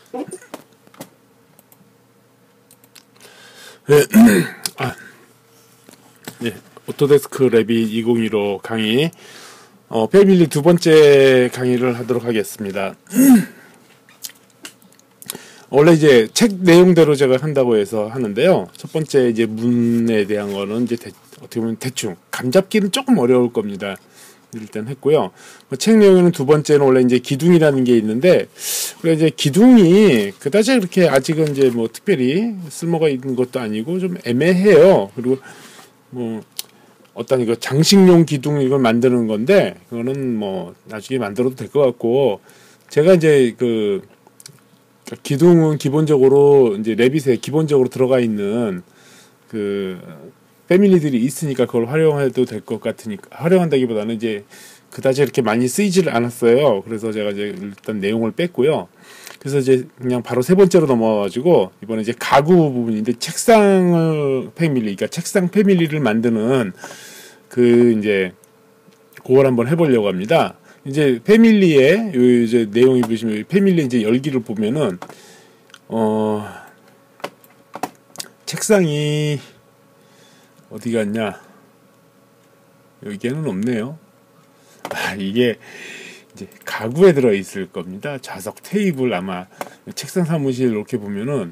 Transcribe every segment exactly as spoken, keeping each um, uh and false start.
네. 아, 네. 오토데스크 레빗 이천십오 강의 어, 패밀리 두 번째 강의를 하도록 하겠습니다. 원래 이제 책 내용대로 제가 한다고 해서 하는데요. 첫 번째 이제 문에 대한 거는 이제 대, 어떻게 보면 대충 감 잡기는 조금 어려울 겁니다. 일단 했고요. 책 내용에는 두 번째는 원래 이제 기둥이라는 게 있는데, 우리가 이제 기둥이 그다지 그렇게 아직은 이제 뭐 특별히 쓸모가 있는 것도 아니고 좀 애매해요. 그리고 뭐 어떤 이거 장식용 기둥 이걸 만드는 건데, 그거는 뭐 나중에 만들어도 될 것 같고, 제가 이제 그 기둥은 기본적으로 이제 레빗에 기본적으로 들어가 있는 그 패밀리들이 있으니까 그걸 활용해도 될 것 같으니까, 활용한다기보다는 이제 그다지 이렇게 많이 쓰이지를 않았어요. 그래서 제가 이제 일단 내용을 뺐고요. 그래서 이제 그냥 바로 세 번째로 넘어가가지고 이번에 이제 가구 부분인데, 책상을 패밀리, 그러니까 책상 패밀리를 만드는 그 이제 그걸 한번 해보려고 합니다. 이제 패밀리의 요 이제 내용이 보시면 패밀리 이제 열기를 보면은 어 책상이 어디 갔냐? 여기에는 없네요. 아, 이게 이제 가구에 들어 있을 겁니다. 좌석 테이블, 아마 책상 사무실 이렇게 보면은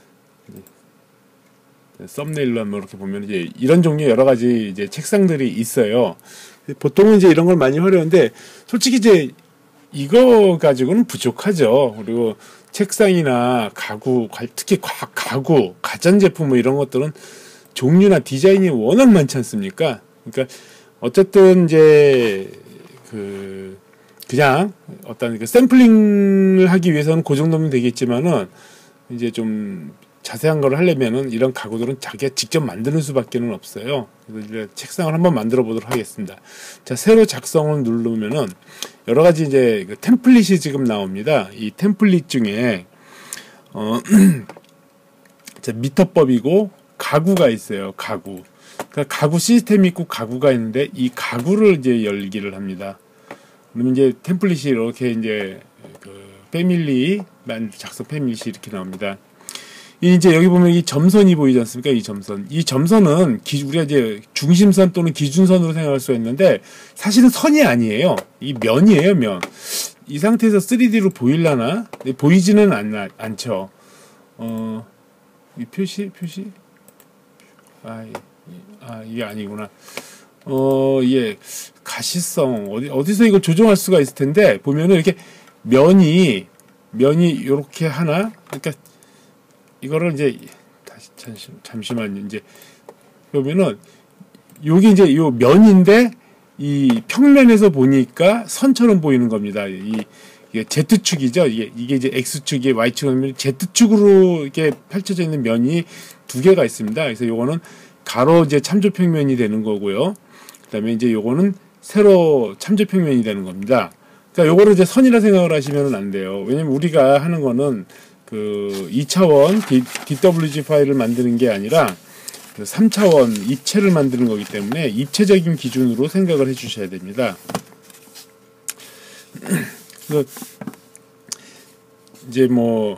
썸네일로 한번 이렇게 보면 이제 이런 종류 여러 가지 이제 책상들이 있어요. 보통은 이제 이런 걸 많이 하려는데, 솔직히 이제 이거 가지고는 부족하죠. 그리고 책상이나 가구, 특히 가구, 가전제품 뭐 이런 것들은 종류나 디자인이 워낙 많지 않습니까? 그러니까 어쨌든 이제 그 그냥 어떤 그 샘플링을 하기 위해서는 그 정도면 되겠지만은, 이제 좀 자세한 걸 하려면은 이런 가구들은 자기가 직접 만드는 수밖에는 없어요. 그래서 이제 책상을 한번 만들어 보도록 하겠습니다. 자, 새로 작성을 누르면은 여러 가지 이제 그 템플릿이 지금 나옵니다. 이 템플릿 중에 어 자, 미터법이고 가구가 있어요. 가구. 그러니까 가구 시스템이 있고 가구가 있는데, 이 가구를 이제 열기를 합니다. 그러면 이제 템플릿이 이렇게 이제 그 패밀리 작성 패밀릿이 이렇게 나옵니다. 이제 여기 보면 이 점선이 보이지 않습니까? 이 점선. 이 점선은 기, 우리가 이제 중심선 또는 기준선으로 생각할 수가 있는데, 사실은 선이 아니에요. 이 면이에요, 면. 이 상태에서 쓰리디로 보일라나? 네, 보이지는 않, 않죠. 어, 이 표시, 표시? 아, 아, 이게 아니구나. 어, 예. 가시성. 어디, 어디서 이걸 조정할 수가 있을 텐데, 보면은 이렇게 면이, 면이 요렇게 하나? 그러니까, 이거를 이제, 다시, 잠시, 잠시만요. 이제, 보면은, 요게 이제 요 면인데, 이 평면에서 보니까 선처럼 보이는 겁니다. 이, 이게 Z축이죠. 이게, 이게 이제 X축이 Y축이면 Z축으로 이렇게 펼쳐져 있는 면이 두 개가 있습니다. 그래서 요거는 가로 이제 참조평면이 되는 거고요. 그 다음에 이제 요거는 세로 참조평면이 되는 겁니다. 그러니까 요거를 이제 선이라 생각을 하시면 안 돼요. 왜냐면 우리가 하는 거는 그 이 차원 디더블유지 파일을 만드는 게 아니라 그 삼 차원 입체를 만드는 거기 때문에 입체적인 기준으로 생각을 해 주셔야 됩니다. 이제 뭐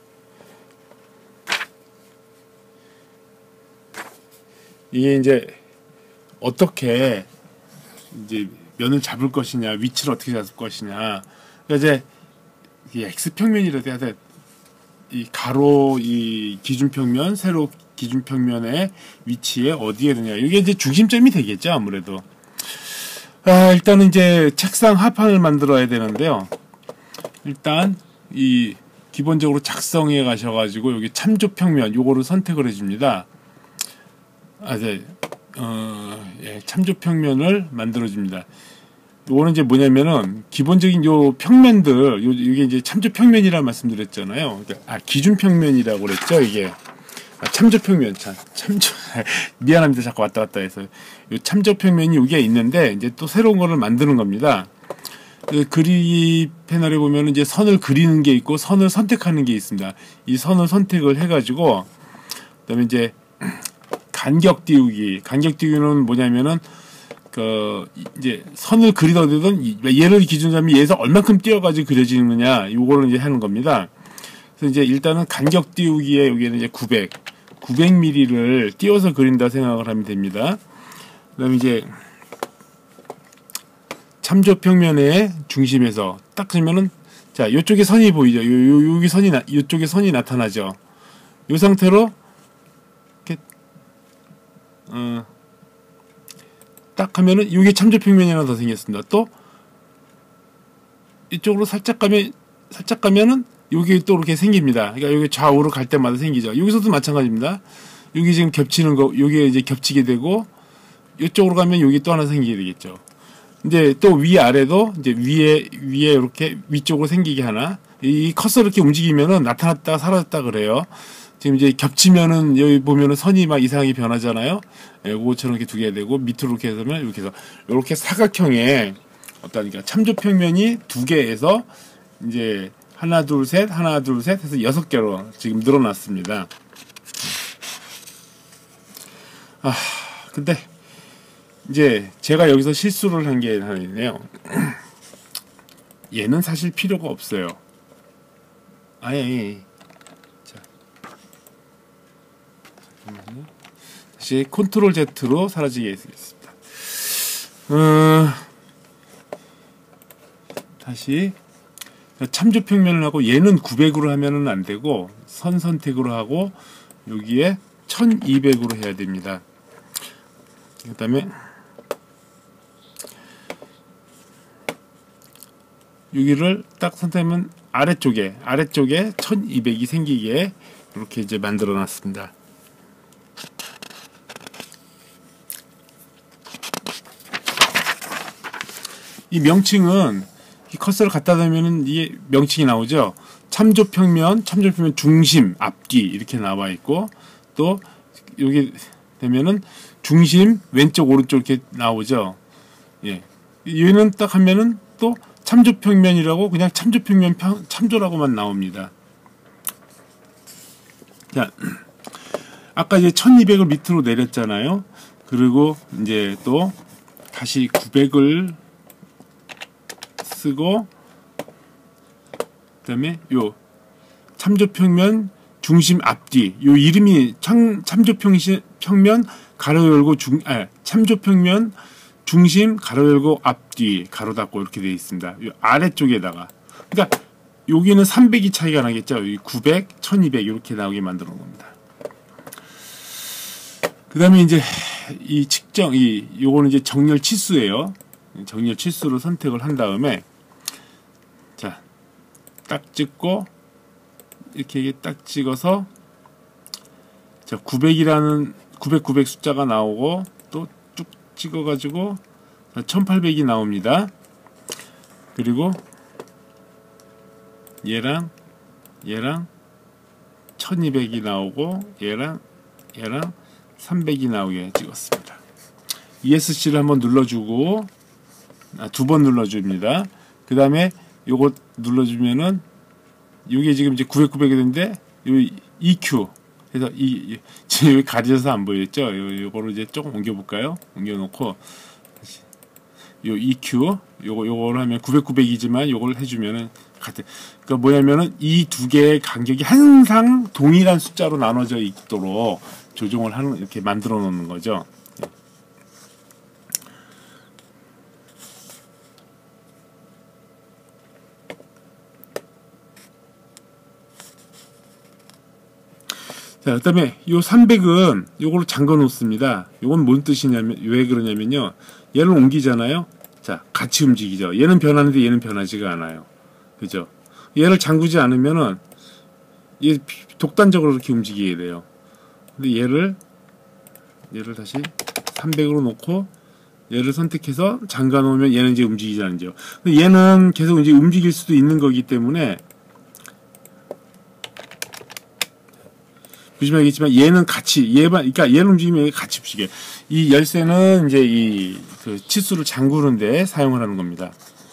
이게 이제 어떻게 이제 면을 잡을 것이냐, 위치를 어떻게 잡을 것이냐. 그러니까 이제 이 X평면이라도 해야 돼. 이 가로 이 기준평면, 세로 기준평면의 위치에 어디에 되냐. 이게 이제 중심점이 되겠죠, 아무래도. 아, 일단은 이제 책상 하판을 만들어야 되는데요. 일단 이 기본적으로 작성해 가셔가지고 여기 참조평면 요거를 선택을 해줍니다. 아, 네. 어, 예, 참조평면을 만들어줍니다. 요거는 이제 뭐냐면은 기본적인 요 평면들, 요 이게 이제 참조평면이라 말씀드렸잖아요. 아, 기준평면이라고 그랬죠, 이게. 아, 참조평면, 참, 참조, 미안합니다. 자꾸 왔다 갔다 해서. 요 참조평면이 여기에 있는데, 이제 또 새로운 거를 만드는 겁니다. 그 그리 패널에 보면 이제 선을 그리는 게 있고, 선을 선택하는 게 있습니다. 이 선을 선택을 해가지고, 그 다음에 이제, 간격 띄우기. 간격 띄우기는 뭐냐면은, 그, 이제, 선을 그리더라도, 얘를 기준으로 하면 얘에서 얼만큼 띄어가지고 그려지느냐, 요거를 이제 하는 겁니다. 그래서 이제 일단은 간격 띄우기에 여기에는 이제 구백, 구백 밀리미터를 띄워서 그린다 생각을 하면 됩니다. 그다음에 이제 참조 평면의 중심에서 딱 그러면은 자, 요쪽에 선이 보이죠? 요, 요, 여기 선이 나, 요쪽에 선이 나타나죠? 요 상태로 이렇게 어, 딱 하면은 여기 참조 평면이 하나 더 생겼습니다. 또 이쪽으로 살짝 가면 살짝 가면은 여기 또 이렇게 생깁니다. 그러니까 여기 좌우로 갈 때마다 생기죠. 여기서도 마찬가지입니다. 여기 지금 겹치는 거, 여기 이제 겹치게 되고 이쪽으로 가면 여기 또 하나 생기게 되겠죠. 이제 또 위아래도 이제 위에 위에 이렇게 위쪽으로 생기게 하나. 이 커서 이렇게 움직이면은 나타났다 사라졌다 그래요. 지금 이제 겹치면은 여기 보면은 선이 막 이상하게 변하잖아요. 예, 그거처럼 이렇게 두 개 되고 밑으로 이렇게 해서면 이렇게 해서 이렇게 사각형의 어떤 그러니까 참조 평면이 두 개에서 이제 하나 둘 셋 하나 둘 셋 해서 여섯 개로 지금 늘어났습니다. 아 근데 이제 제가 여기서 실수를 한 게 하나 있네요. 얘는 사실 필요가 없어요. 아예 자 잠깐만요. 다시 컨트롤 Z로 사라지게 하겠습니다. 어, 다시 참조 평면을 하고 얘는 구백으로 하면은 안 되고 선 선택으로 하고 여기에 천이백으로 해야 됩니다. 그 다음에 여기를 딱 선택하면 아래쪽에 아래쪽에 천이백이 생기게 이렇게 이제 만들어 놨습니다. 이 명칭은 이 커서를 갖다 대면은 이 명칭이 나오죠. 참조 평면, 참조 평면 중심, 앞뒤 이렇게 나와 있고 또 여기 되면은 중심 왼쪽 오른쪽 이렇게 나오죠. 예. 얘는 딱 하면은 또 참조 평면이라고 그냥 참조 평면 평, 참조라고만 나옵니다. 자, 아까 이제 천이백을 밑으로 내렸잖아요. 그리고 이제 또 다시 구백을 쓰고 그다음에 요 참조 평면 중심 앞뒤 요 이름이 참, 참조 평시, 평면 가로 열고 중 아, 참조 평면 중심 가로 열고 앞뒤 가로 닫고 이렇게 되어 있습니다. 요 아래쪽에다가 그러니까 여기는 삼백이 차이가 나겠죠. 구백, 천이백 이렇게 나오게 만들어 놓은 겁니다. 그다음에 이제 이 측정 이 요거는 이제 정렬 치수예요. 정렬 치수로 선택을 한 다음에 자, 딱 찍고 이렇게 딱 찍어서 자, 구백이라는 구백, 구백 숫자가 나오고 또 쭉 찍어가지고 천팔백이 나옵니다. 그리고 얘랑 얘랑 천이백이 나오고 얘랑 얘랑 삼백이 나오게 찍었습니다. 이에스씨를 한번 눌러주고 아, 두 번 눌러줍니다. 그 다음에 요거 눌러주면은 요게 지금 이제 구백, 구백이 되는데 요 이큐 그래서 이 지금 여기 가려져서 안 보였죠? 요 요거를 이제 조금 옮겨볼까요? 옮겨놓고 다시 요 이큐 요거 요거를 하면 구백, 구백이지만 요걸 해주면은 같은 그러니까 뭐냐면은 이 두 개의 간격이 항상 동일한 숫자로 나눠져 있도록 조정을 하는 이렇게 만들어 놓는 거죠. 자, 그 다음에 요 삼백은 요걸로 잠궈 놓습니다. 요건 뭔 뜻이냐면, 왜 그러냐면요. 얘를 옮기잖아요. 자, 같이 움직이죠. 얘는 변하는데 얘는 변하지가 않아요. 그죠? 얘를 잠그지 않으면은, 얘 독단적으로 이렇게 움직이게 돼요. 근데 얘를, 얘를 다시 삼백으로 놓고, 얘를 선택해서 잠가 놓으면 얘는 이제 움직이지 않죠. 근데 얘는 계속 이제 움직일 수도 있는 거기 때문에, 보시면 알겠지만 얘는 같이 얘만 그러니까 얘는 움직이면 같이 움직여. 이 열쇠는 이제 이 그 치수를 잠그는데 사용을 하는 겁니다.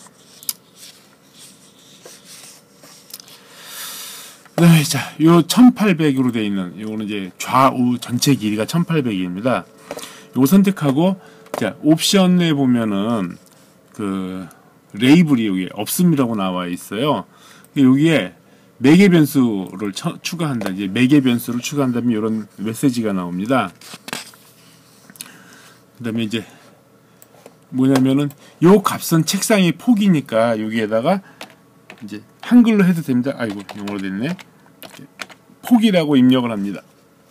네, 자, 요 천팔백으로 되어 있는 요거는 이제 좌우 전체 길이가 천팔백입니다. 요거 선택하고 자, 옵션에 보면은 그 레이블이 여기 없음이라고 나와 있어요. 여기에 매개 변수를 처, 추가한다. 이제 매개 변수를 추가한다면 이런 메시지가 나옵니다. 그다음에 이제 뭐냐면은 요 값은 책상의 폭이니까 여기에다가 이제 한글로 해도 됩니다. 아이고 영어로 됐네. 폭이라고 입력을 합니다.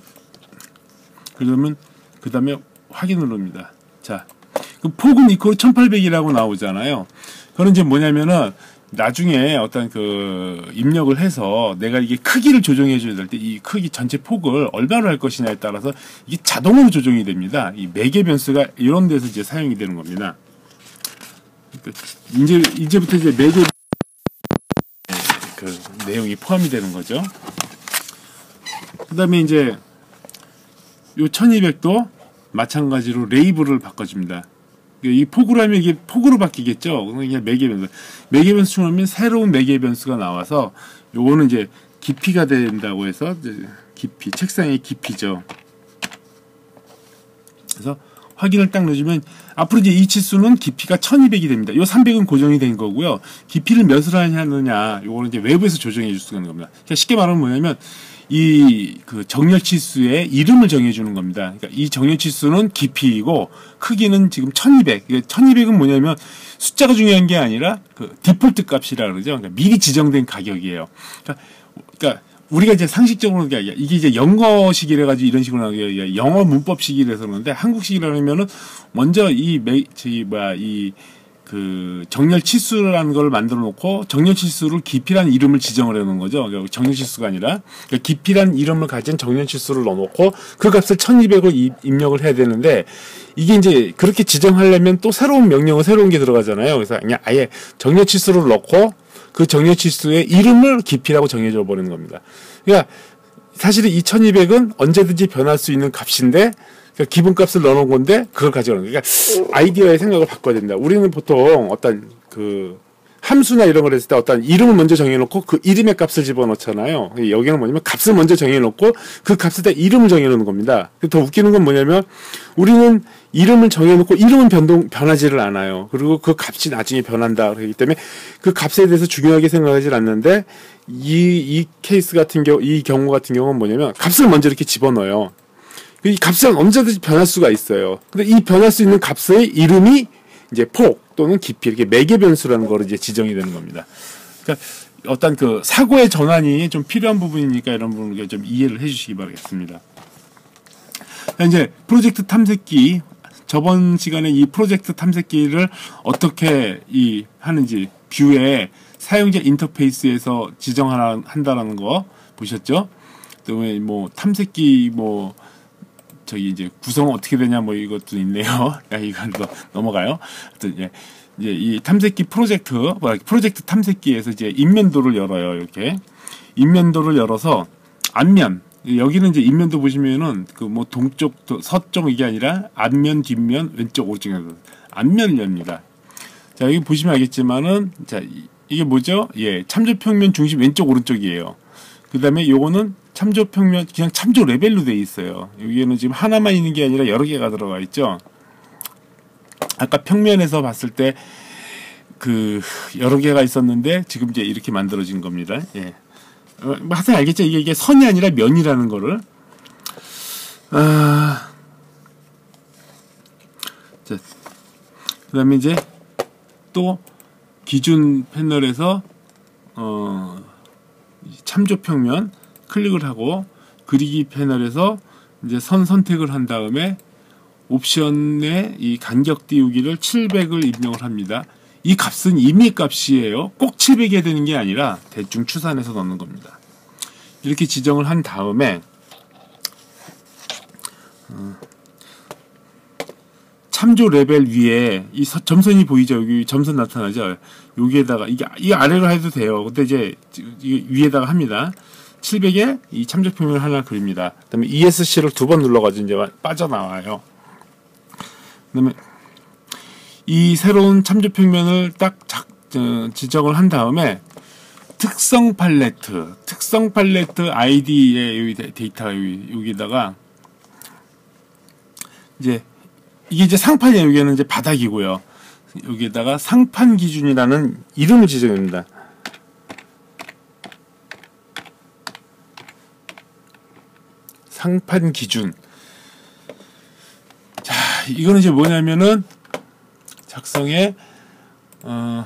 그러면 그 다음에 확인 누릅니다. 자, 그 폭은 이퀄 천팔백이라고 나오잖아요. 그건 이제 뭐냐면은 나중에 어떤 그 입력을 해서 내가 이게 크기를 조정해 줘야 될 때 이 크기 전체 폭을 얼마로 할 것이냐에 따라서 이게 자동으로 조정이 됩니다. 이 매개 변수가 이런 데서 이제 사용이 되는 겁니다. 그러니까 이제 이제부터 이제 매개 그 내용이 포함이 되는 거죠. 그다음에 이제 요 천이백도 마찬가지로 레이블을 바꿔줍니다. 이 폭으로 하면 이게 폭으로 바뀌겠죠. 그냥 매개 변수. 매개 변수 충원하면 새로운 매개 변수가 나와서 요거는 이제 깊이가 된다고 해서 깊이, 책상의 깊이죠. 그래서 확인을 딱 넣어주면 앞으로 이제 이 치수는 깊이가 천이백이 됩니다. 요 삼백은 고정이 된 거고요. 깊이를 몇을 하느냐, 요거는 이제 외부에서 조정해 줄 수가 있는 겁니다. 그러니까 쉽게 말하면 뭐냐면 이 그 정렬 치수의 이름을 정해주는 겁니다. 그러니까 이 정렬 치수는 깊이이고 크기는 지금 천이백. 천이백은 뭐냐면 숫자가 중요한 게 아니라 그 디폴트 값이라 그러죠. 그러니까 미리 지정된 가격이에요. 그러니까, 그러니까 우리가 이제 상식적으로 이게 이제 영어식이라 가지고 이런 식으로 나오게 영어 문법식이라서 그러는데 한국식이라 그러면은 먼저 이 매, 저기 뭐야 이 그 정렬 치수라는 걸 만들어 놓고 정렬 치수를 깊이라는 이름을 지정을 해 놓은 거죠. 그러니까 정렬 치수가 아니라 그러니까 깊이라는 이름을 가진 정렬 치수를 넣어 놓고 그 값을 천이백을 입력을 해야 되는데 이게 이제 그렇게 지정하려면 또 새로운 명령어 새로운 게 들어가잖아요. 그래서 그냥 아예 정렬 치수를 넣고 그 정렬 치수의 이름을 깊이라고 정해줘 버리는 겁니다. 그러니까 사실은 이 천이백은 언제든지 변할 수 있는 값인데 그러니까 기본값을 넣어놓은 건데 그걸 가져가는 거예요. 그러니까 아이디어의 생각을 바꿔야 된다. 우리는 보통 어떤 그 함수나 이런 걸 했을 때 어떤 이름을 먼저 정해놓고 그 이름의 값을 집어넣잖아요. 여기는 뭐냐면 값을 먼저 정해놓고 그 값에다 이름을 정해놓는 겁니다. 더 웃기는 건 뭐냐면 우리는 이름을 정해놓고 이름은 변동 변하지를 않아요. 그리고 그 값이 나중에 변한다 그렇기 때문에 그 값에 대해서 중요하게 생각하지 않는데 이, 이 케이스 같은 경우 이 경우 같은 경우는 뭐냐면 값을 먼저 이렇게 집어넣어요. 이 값은 언제든지 변할 수가 있어요. 근데 이 변할 수 있는 값의 이름이 이제 폭 또는 깊이 이렇게 매개 변수라는 거로 이제 지정이 되는 겁니다. 그러니까 어떤 그 사고의 전환이 좀 필요한 부분이니까 이런 부분을 좀 이해를 해주시기 바라겠습니다. 이제 프로젝트 탐색기 저번 시간에 이 프로젝트 탐색기를 어떻게 이 하는지 뷰에 사용자 인터페이스에서 지정하나 한다라는 거 보셨죠? 그다음에 뭐 탐색기 뭐 저기 이제 구성은 어떻게 되냐 뭐 이것도 있네요. 이건 또 넘어가요. 이제 이제 이 탐색기 프로젝트 뭐 프로젝트 탐색기에서 이제 인면도를 열어요. 이렇게 인면도를 열어서 앞면 여기는 이제 인면도 보시면은 그 뭐 동쪽 서쪽 이게 아니라 앞면 뒷면 왼쪽 오른쪽 앞면을 엽니다. 자 여기 보시면 알겠지만은 자 이게 뭐죠? 예 참조 평면 중심 왼쪽 오른쪽이에요. 그 다음에 요거는 참조 평면 그냥 참조 레벨로 돼 있어요. 여기에는 지금 하나만 있는 게 아니라 여러 개가 들어가 있죠. 아까 평면에서 봤을 때 그 여러 개가 있었는데 지금 이제 이렇게 만들어진 겁니다. 예. 어, 뭐 하여튼 알겠죠? 이게, 이게 선이 아니라 면이라는 거를. 아. 자. 그 다음에 이제 또 기준 패널에서 어 참조 평면 클릭을 하고 그리기 패널에서 이제 선 선택을 한 다음에 옵션에 이 간격 띄우기를 칠백을 입력을 합니다. 이 값은 임의 값이에요. 꼭 칠백이 해야 되는 게 아니라 대충 추산해서 넣는 겁니다. 이렇게 지정을 한 다음에 어, 참조 레벨 위에 이 서, 점선이 보이죠? 여기 점선 나타나죠? 여기에다가 이게 이 아래로 해도 돼요. 근데 이제 위에다가 합니다. 칠백에 이 참조 평면을 하나 그립니다. 그다음에 이에스씨를 두 번 눌러가지고 이제 빠져나와요. 그다음에 이 새로운 참조 평면을 딱 작, 어, 지정을 한 다음에 특성 팔레트, 특성 팔레트 아이디에 여기 데이터가 여기, 여기다가 이제 이게 이제 상판이에요. 여기는 이제 바닥이고요. 여기에다가 상판 기준이라는 이름을 지정합니다. 상판 기준. 자, 이거는 이제 뭐냐면은 작성에 어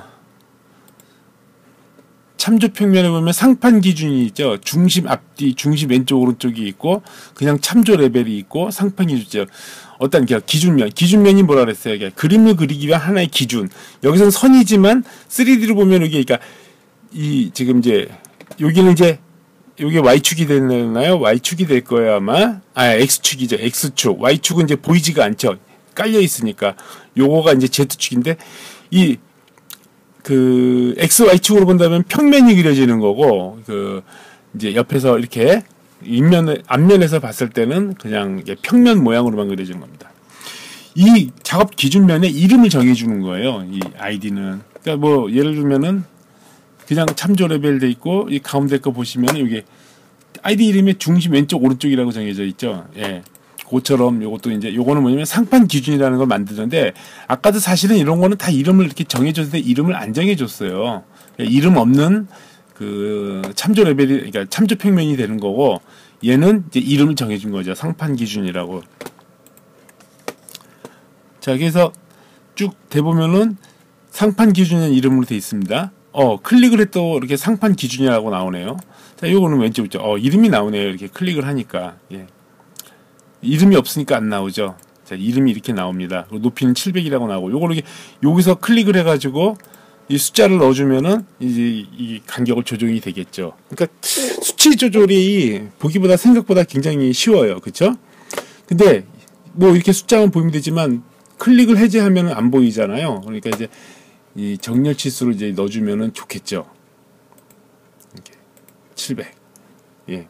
참조 평면에 보면 상판 기준이 있죠. 중심 앞뒤, 중심 왼쪽 오른쪽이 있고 그냥 참조 레벨이 있고 상판 기준 있죠. 어떤 기준면, 기준면이 뭐라 그랬어요? 그림을 그리기 위한 하나의 기준. 여기서는 선이지만 쓰리디로 보면 이게 그러니까 이 지금 이제 여기는 이제 요게 Y축이 되나요? Y축이 될 거예요, 아마. 아, X축이죠. X축. Y축은 이제 보이지가 않죠. 깔려 있으니까. 요거가 이제 Z축인데 이 그 엑스 와이축으로 본다면 평면이 그려지는 거고 그 이제 옆에서 이렇게 인면 앞면에서 봤을 때는 그냥 평면 모양으로만 그려지는 겁니다. 이 작업 기준면에 이름을 정해주는 거예요. 이 아이디는. 그러니까 뭐 예를 들면은 그냥 참조 레벨 돼 있고 이 가운데 거 보시면 이게 아이디 이름에 중심 왼쪽 오른쪽이라고 정해져 있죠. 예. 그처럼 요것도 이제 요거는 뭐냐면 상판 기준이라는 걸 만드는데 아까도 사실은 이런 거는 다 이름을 이렇게 정해줬는데 이름을 안 정해줬어요. 그러니까 이름 없는 그 참조 레벨이 그러니까 참조 평면이 되는 거고 얘는 이제 이름을 정해준 거죠. 상판 기준이라고. 자, 그래서 쭉 대보면은 상판 기준이라는 이름으로 돼 있습니다. 어, 클릭을 해도 이렇게 상판 기준이라고 나오네요. 자, 요거는 왼쪽 있죠. 어, 이름이 나오네요. 이렇게 클릭을 하니까. 예. 이름이 없으니까 안 나오죠. 자, 이름이 이렇게 나옵니다. 높이는 칠백이라고 나오고, 요걸 이렇게, 여기서 클릭을 해가지고, 이 숫자를 넣어주면은, 이제, 이 간격을 조정이 되겠죠. 그러니까, 수치 조절이 보기보다 생각보다 굉장히 쉬워요. 그쵸? 근데, 뭐, 이렇게 숫자만 보이면 되지만, 클릭을 해제하면 안 보이잖아요. 그러니까 이제, 이 정렬 치수를 이제 넣어주면은 좋겠죠. 이렇게. 칠백. 예.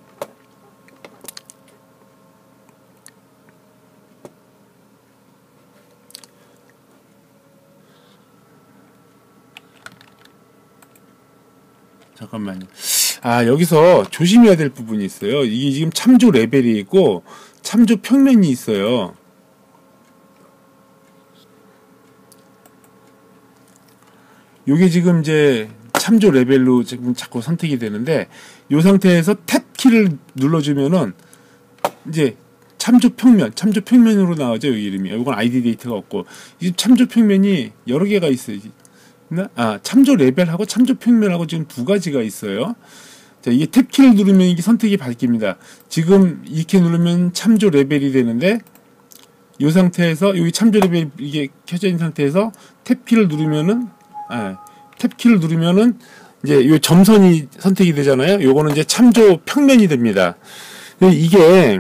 잠깐만요. 아, 여기서 조심해야 될 부분이 있어요. 이게 지금 참조 레벨이 있고 참조 평면이 있어요. 요게 지금 이제 참조 레벨로 지금 자꾸 선택이 되는데 이 상태에서 탭 키를 눌러주면은 이제 참조 평면, 참조 평면으로 나오죠. 이 이름이. 이건 아이디 데이터가 없고 이 참조 평면이 여러 개가 있어요. 아, 참조 레벨하고 참조 평면하고 지금 두 가지가 있어요. 자, 이게 탭키를 누르면 이게 선택이 바뀝니다. 지금 이렇게 누르면 참조 레벨이 되는데 이 상태에서 여기 참조 레벨 이게 켜져 있는 상태에서 탭키를 누르면은 아, 탭키를 누르면은 이제 요 점선이 선택이 되잖아요. 요거는 이제 참조 평면이 됩니다. 이게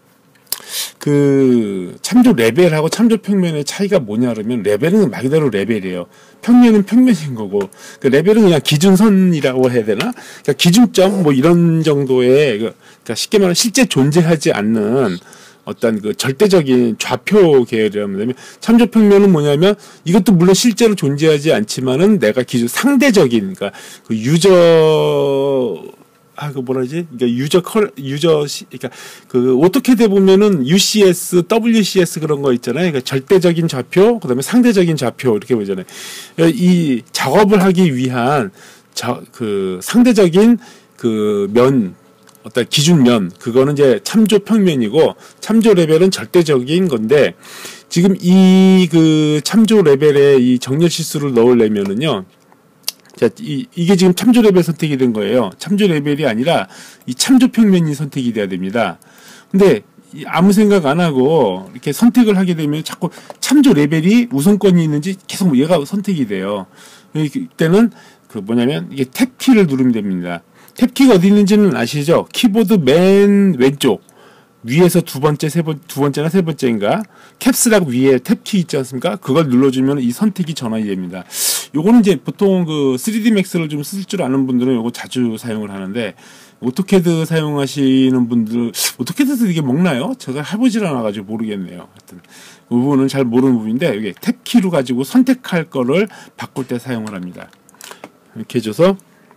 그 참조 레벨하고 참조 평면의 차이가 뭐냐 그러면 레벨은 말 그대로 레벨이에요. 평면은 평면인 거고 그 레벨은 그냥 기준선이라고 해야 되나? 그러니까 기준점 뭐 이런 정도의 그러니까 쉽게 말하면 실제 존재하지 않는 어떤 그 절대적인 좌표 계열이라면 참조 평면은 뭐냐면 이것도 물론 실제로 존재하지 않지만은 내가 기준 상대적인 그러니까 그 유저 아, 그 뭐라지? 그러니까 유저 컬, 유저, 시, 그러니까 그 오토캐드에 보면은 유씨에스, 더블유씨에스 그런 거 있잖아요. 그러니까 절대적인 좌표, 그다음에 상대적인 좌표 이렇게 보잖아요. 이 작업을 하기 위한 자, 그 상대적인 그 면, 어떤 기준면, 그거는 이제 참조 평면이고 참조 레벨은 절대적인 건데 지금 이 그 참조 레벨에 이 정렬 실수를 넣으려면은요. 자, 이, 이게 지금 참조 레벨 선택이 된 거예요. 참조 레벨이 아니라 이 참조 평면이 선택이 돼야 됩니다. 근데 아무 생각 안 하고 이렇게 선택을 하게 되면 자꾸 참조 레벨이 우선권이 있는지 계속 얘가 선택이 돼요. 이때는 그 뭐냐면 이게 탭키를 누르면 됩니다. 탭키가 어디 있는지는 아시죠? 키보드 맨 왼쪽. 위에서 두 번째, 세 번, 두 번째나 세 번째인가? 캡스락 위에 탭키 있지 않습니까? 그걸 눌러주면 이 선택이 전환이 됩니다. 요거는 이제 보통 그 쓰리디 맥스를 좀 쓸 줄 아는 분들은 요거 자주 사용을 하는데, 오토캐드 사용하시는 분들, 오토캐드도 이게 먹나요? 제가 해보질 않아가지고 모르겠네요. 하여튼, 그 부분은 잘 모르는 부분인데, 이게 탭키로 가지고 선택할 거를 바꿀 때 사용을 합니다. 이렇게 해줘서,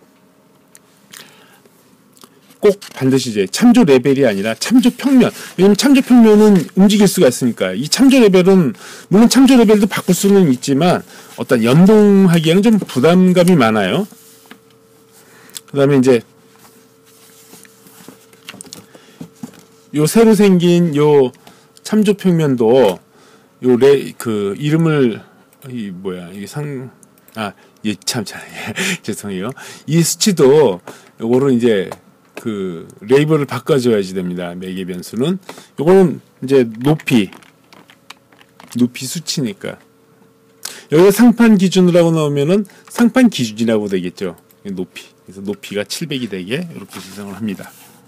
꼭 반드시 이제 참조 레벨이 아니라 참조 평면. 왜냐면 참조 평면은 움직일 수가 있으니까. 이 참조 레벨은, 물론 참조 레벨도 바꿀 수는 있지만, 어떤 연동하기에는 좀 부담감이 많아요. 그 다음에 이제, 요 새로 생긴 요 참조평면도 요 레 그 이름을 이 뭐야 이게 상 아 예 참 잘 죄송해요. 이 수치도 요거를 이제 그 레이블을 바꿔줘야지 됩니다. 매개 변수는 요거는 이제 높이 높이 수치니까 여기가 상판 기준이라고 나오면은 상판 기준이라고 되겠죠. 높이 그래서 높이가 칠백이 되게 이렇게 지정을 합니다.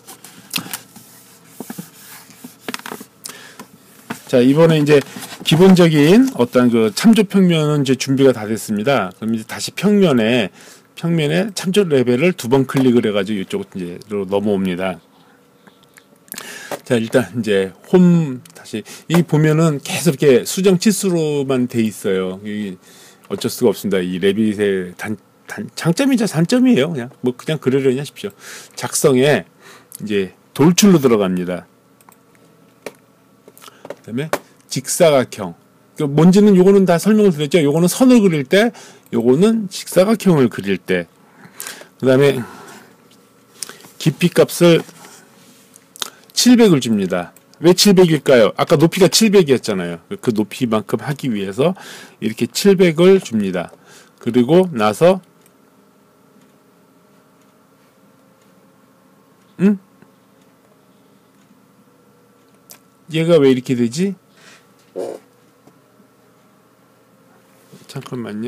자, 이번에 이제 기본적인 어떤 그 참조 평면은 이제 준비가 다 됐습니다. 그럼 이제 다시 평면에 평면에 참조 레벨을 두 번 클릭을 해가지고 이쪽 이제 넘어옵니다. 자, 일단 이제 홈 다시 이 보면은 계속 이렇게 수정 치수로만 돼 있어요. 이 어쩔 수가 없습니다. 이 레빗의 단, 단 장점이자 단점이에요. 그냥 뭐 그냥 그러려니 하십시오. 작성에 이제 돌출로 들어갑니다. 그다음에 직사각형. 그러니까 뭔지는 요거는 다 설명을 드렸죠. 요거는 선을 그릴 때, 요거는 직사각형을 그릴 때. 그다음에 깊이 값을 칠백을 줍니다. 왜 칠백일까요? 아까 높이가 칠백이었잖아요. 그 높이만큼 하기 위해서 이렇게 칠백을 줍니다. 그리고 나서 응? 얘가 왜 이렇게 되지? 잠깐만요.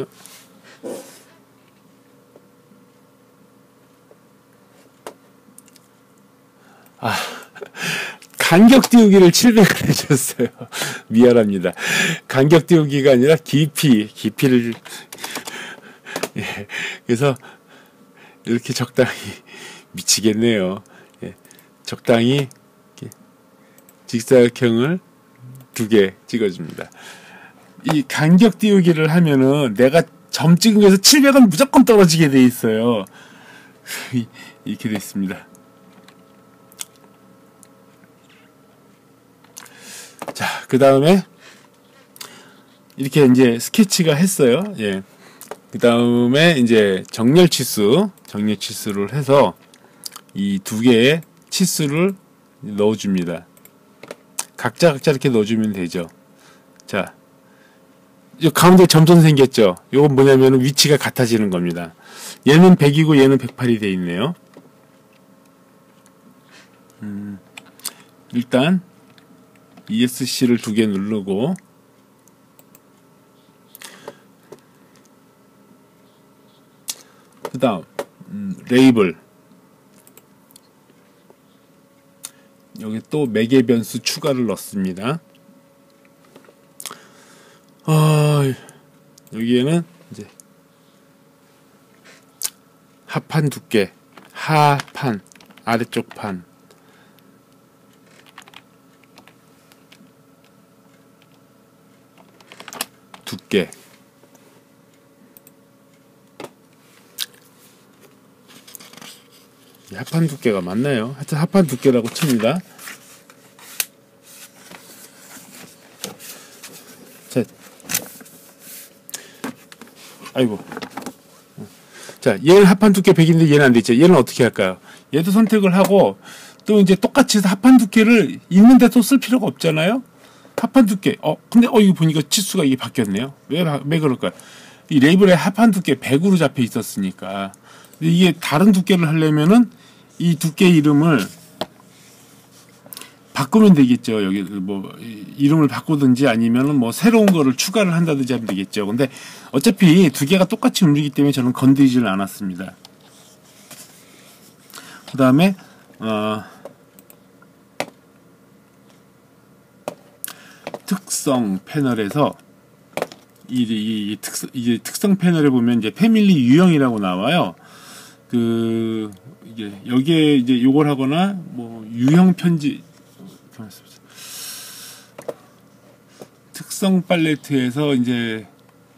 아, 간격 띄우기를 칠백을 해줬어요. 미안합니다. 간격 띄우기가 아니라 깊이, 깊이를. 예, 그래서 이렇게 적당히 미치겠네요. 예, 적당히 직사각형을 두 개 찍어줍니다. 이 간격 띄우기를 하면은 내가 점 찍은 거에서 칠백은 무조건 떨어지게 돼 있어요. 이렇게 돼 있습니다. 자, 그 다음에 이렇게 이제 스케치가 했어요. 예. 그 다음에 이제 정렬 치수, 정렬 치수를 해서 이 두 개의 치수를 넣어줍니다. 각자 각자 이렇게 넣어주면 되죠. 자, 이 가운데 점선 생겼죠. 이건 뭐냐면 위치가 같아지는 겁니다. 얘는 백이고 얘는 백팔이 돼 있네요. 음, 일단 이에스씨를 두 개 누르고 그 다음 음, 레이블 여기 또 매개 변수 추가를 넣습니다. 어, 여기에는 이제 하판 두께, 하판, 아래쪽 판, 두께, 하판 두께가 맞나요? 하여튼 하판 두께라고 칩니다. 자, 아이고. 자, 얘는 하판 두께 백인데 얘는 안 되죠. 얘는 어떻게 할까요? 얘도 선택을 하고 또 이제 똑같이 해서 하판 두께를 있는데 또 쓸 필요가 없잖아요. 하판 두께. 어, 근데 어 이거 보니까 치수가 이게 바뀌었네요. 왜 왜 그럴까요? 이 레이블에 하판 두께 백으로 잡혀 있었으니까. 근데 이게 다른 두께를 하려면은 이 두께 이름을 바꾸면 되겠죠. 여기 뭐 이름을 바꾸든지 아니면은 뭐 새로운 거를 추가를 한다든지 하면 되겠죠. 근데 어차피 두 개가 똑같이 움직이기 때문에 저는 건드리지를 않았습니다. 그 다음에 어, 특성 패널에서 이, 이, 이 특성 이제 특성 패널에 보면 이제 패밀리 유형이라고 나와요. 그 이게 여기에 이제 요걸 하거나 뭐 유형 편집 특성 팔레트에서 이제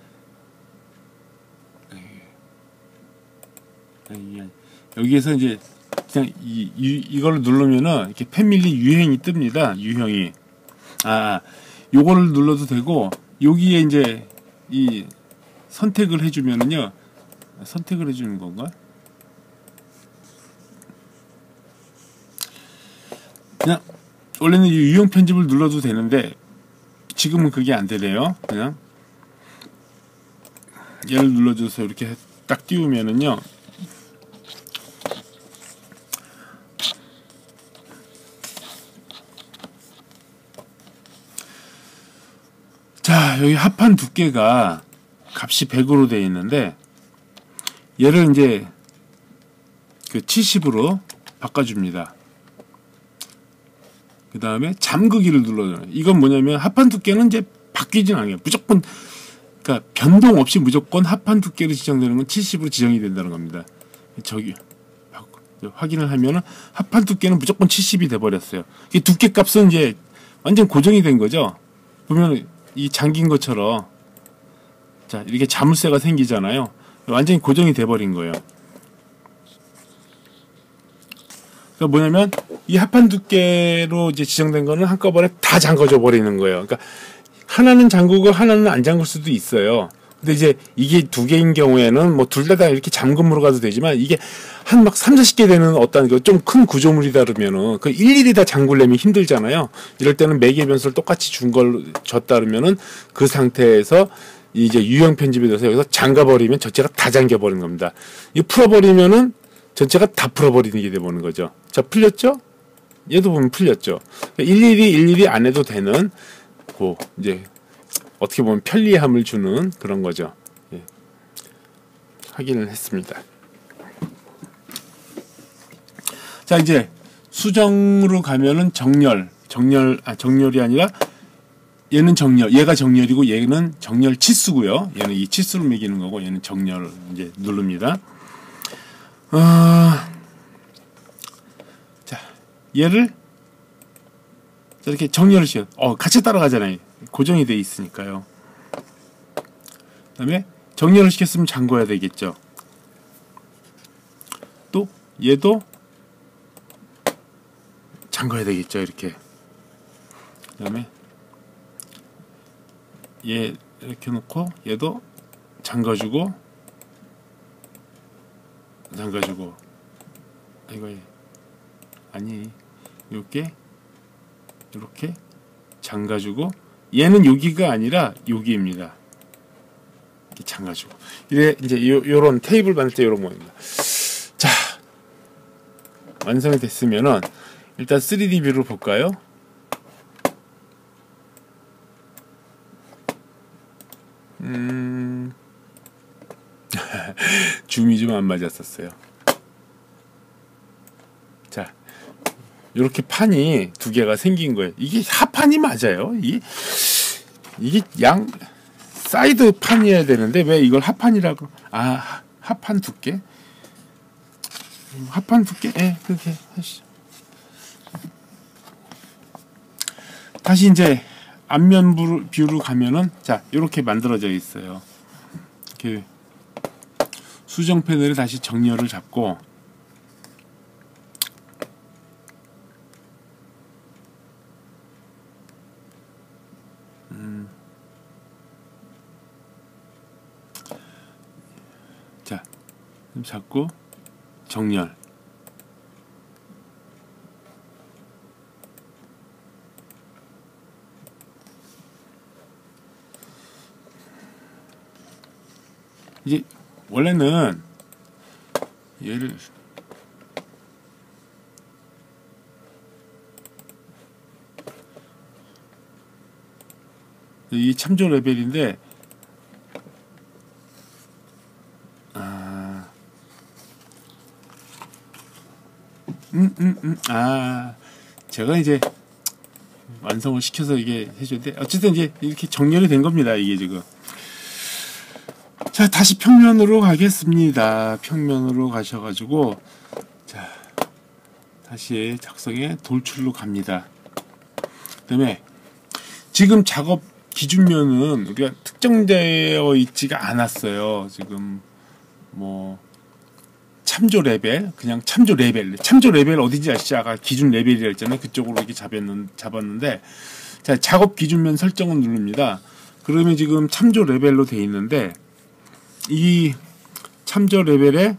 여기에서 이제 그냥 이, 이 이걸 누르면은 이렇게 패밀리 유형이 뜹니다. 유형이 아 요거를 눌러도 되고 여기에 이제 이 선택을 해주면은요 선택을 해주는 건가? 그냥 원래는 이 유형 편집을 눌러도 되는데 지금은 그게 안 되네요. 그냥 얘를 눌러줘서 이렇게 딱 띄우면은요, 자, 여기 합판 두께가 값이 백으로 되어 있는데 얘를 이제 그 칠십으로 바꿔줍니다. 그 다음에 잠그기를 눌러줘요. 이건 뭐냐면 합판 두께는 이제 바뀌진 않아요. 무조건, 그러니까 변동 없이 무조건 합판 두께로 지정되는 건 칠십으로 지정이 된다는 겁니다. 저기 확인을 하면은 합판 두께는 무조건 칠십이 돼 버렸어요. 이 두께 값은 이제 완전 고정이 된 거죠. 보면 이 잠긴 것처럼, 자, 이렇게 자물쇠가 생기잖아요. 완전히 고정이 돼 버린 거예요. 그러니까 뭐냐면 이 합판 두께로 이제 지정된 거는 한꺼번에 다 잠궈져 버리는 거예요. 그러니까 하나는 잠그고 하나는 안 잠글 수도 있어요. 근데 이제 이게 두 개인 경우에는 뭐 둘 다 이렇게 잠금으로 가도 되지만, 이게 한 막 삼사십 개 되는 어떤 좀 큰 구조물이다 그러면은 그 일일이 다 잠글려면 힘들잖아요. 이럴 때는 매개 변수를 똑같이 준 걸 줬다 그러면은 그 상태에서 이제 유형 편집에 대해서 여기서 잠가버리면 전체가 다 잠겨버리는 겁니다. 이 풀어버리면은 전체가 다 풀어버리는 게 돼버리는 거죠. 자, 풀렸죠? 얘도 보면 풀렸죠. 일일이 일일이 안 해도 되는, 고 이제 어떻게 보면 편리함을 주는 그런 거죠. 예. 확인을 했습니다. 자, 이제 수정으로 가면은 정렬, 정렬, 아, 정렬이 아니라 얘는 정렬, 얘가 정렬이고 얘는 정렬 치수고요. 얘는 이 치수로 매기는 거고 얘는 정렬 이제 누릅니다. 어, 자, 얘를 이렇게 정렬을 시켜. 어, 같이 따라가잖아요. 고정이 돼 있으니까요. 그다음에 정렬을 시켰으면 잠궈야 되겠죠. 또 얘도 잠궈야 되겠죠. 이렇게. 그다음에 얘 이렇게 놓고 얘도 잠가주고 잠가주고 이거 아니 이렇게 이렇게 잠가주고, 얘는 여기가 아니라 여기입니다. 이렇게 잠가주고, 이래 이제 요, 요런 테이블 만들 때 요런 모양입니다. 자, 완성이 됐으면은 일단 쓰리디 뷰를 볼까요? 음, 줌이 좀 안 맞았었어요. 자, 이렇게 판이 두 개가 생긴 거예요. 이게 합판이 맞아요. 이게, 이게 양 사이드 판이어야 되는데 왜 이걸 합판이라고? 아, 합판 두께? 합판 두께? 예, 그렇게 하시죠. 다시 이제 앞면 뷰로 가면은, 자, 이렇게 만들어져 있어요. 이렇게 수정 패널에 다시 정렬을 잡고, 음, 자, 좀 잡고 정렬. 이제 원래는 얘를 이 참조 레벨인데, 아, 음, 음, 음, 아, 제가 이제 완성을 시켜서 이게 해줬는데, 어쨌든 이제 이렇게 정렬이 된 겁니다. 이게 지금. 자, 다시 평면으로 가겠습니다. 평면으로 가셔가지고, 자, 다시 작성에 돌출로 갑니다. 그 다음에 지금 작업 기준면은 우리가 특정되어 있지가 않았어요. 지금 뭐 참조 레벨, 그냥 참조 레벨, 참조 레벨 어디지 아시죠? 아까 기준 레벨이라 했잖아요. 그쪽으로 이렇게 잡았는, 잡았는데, 자, 작업 기준면 설정을 누릅니다. 그러면 지금 참조 레벨로 돼 있는데, 이 참조 레벨에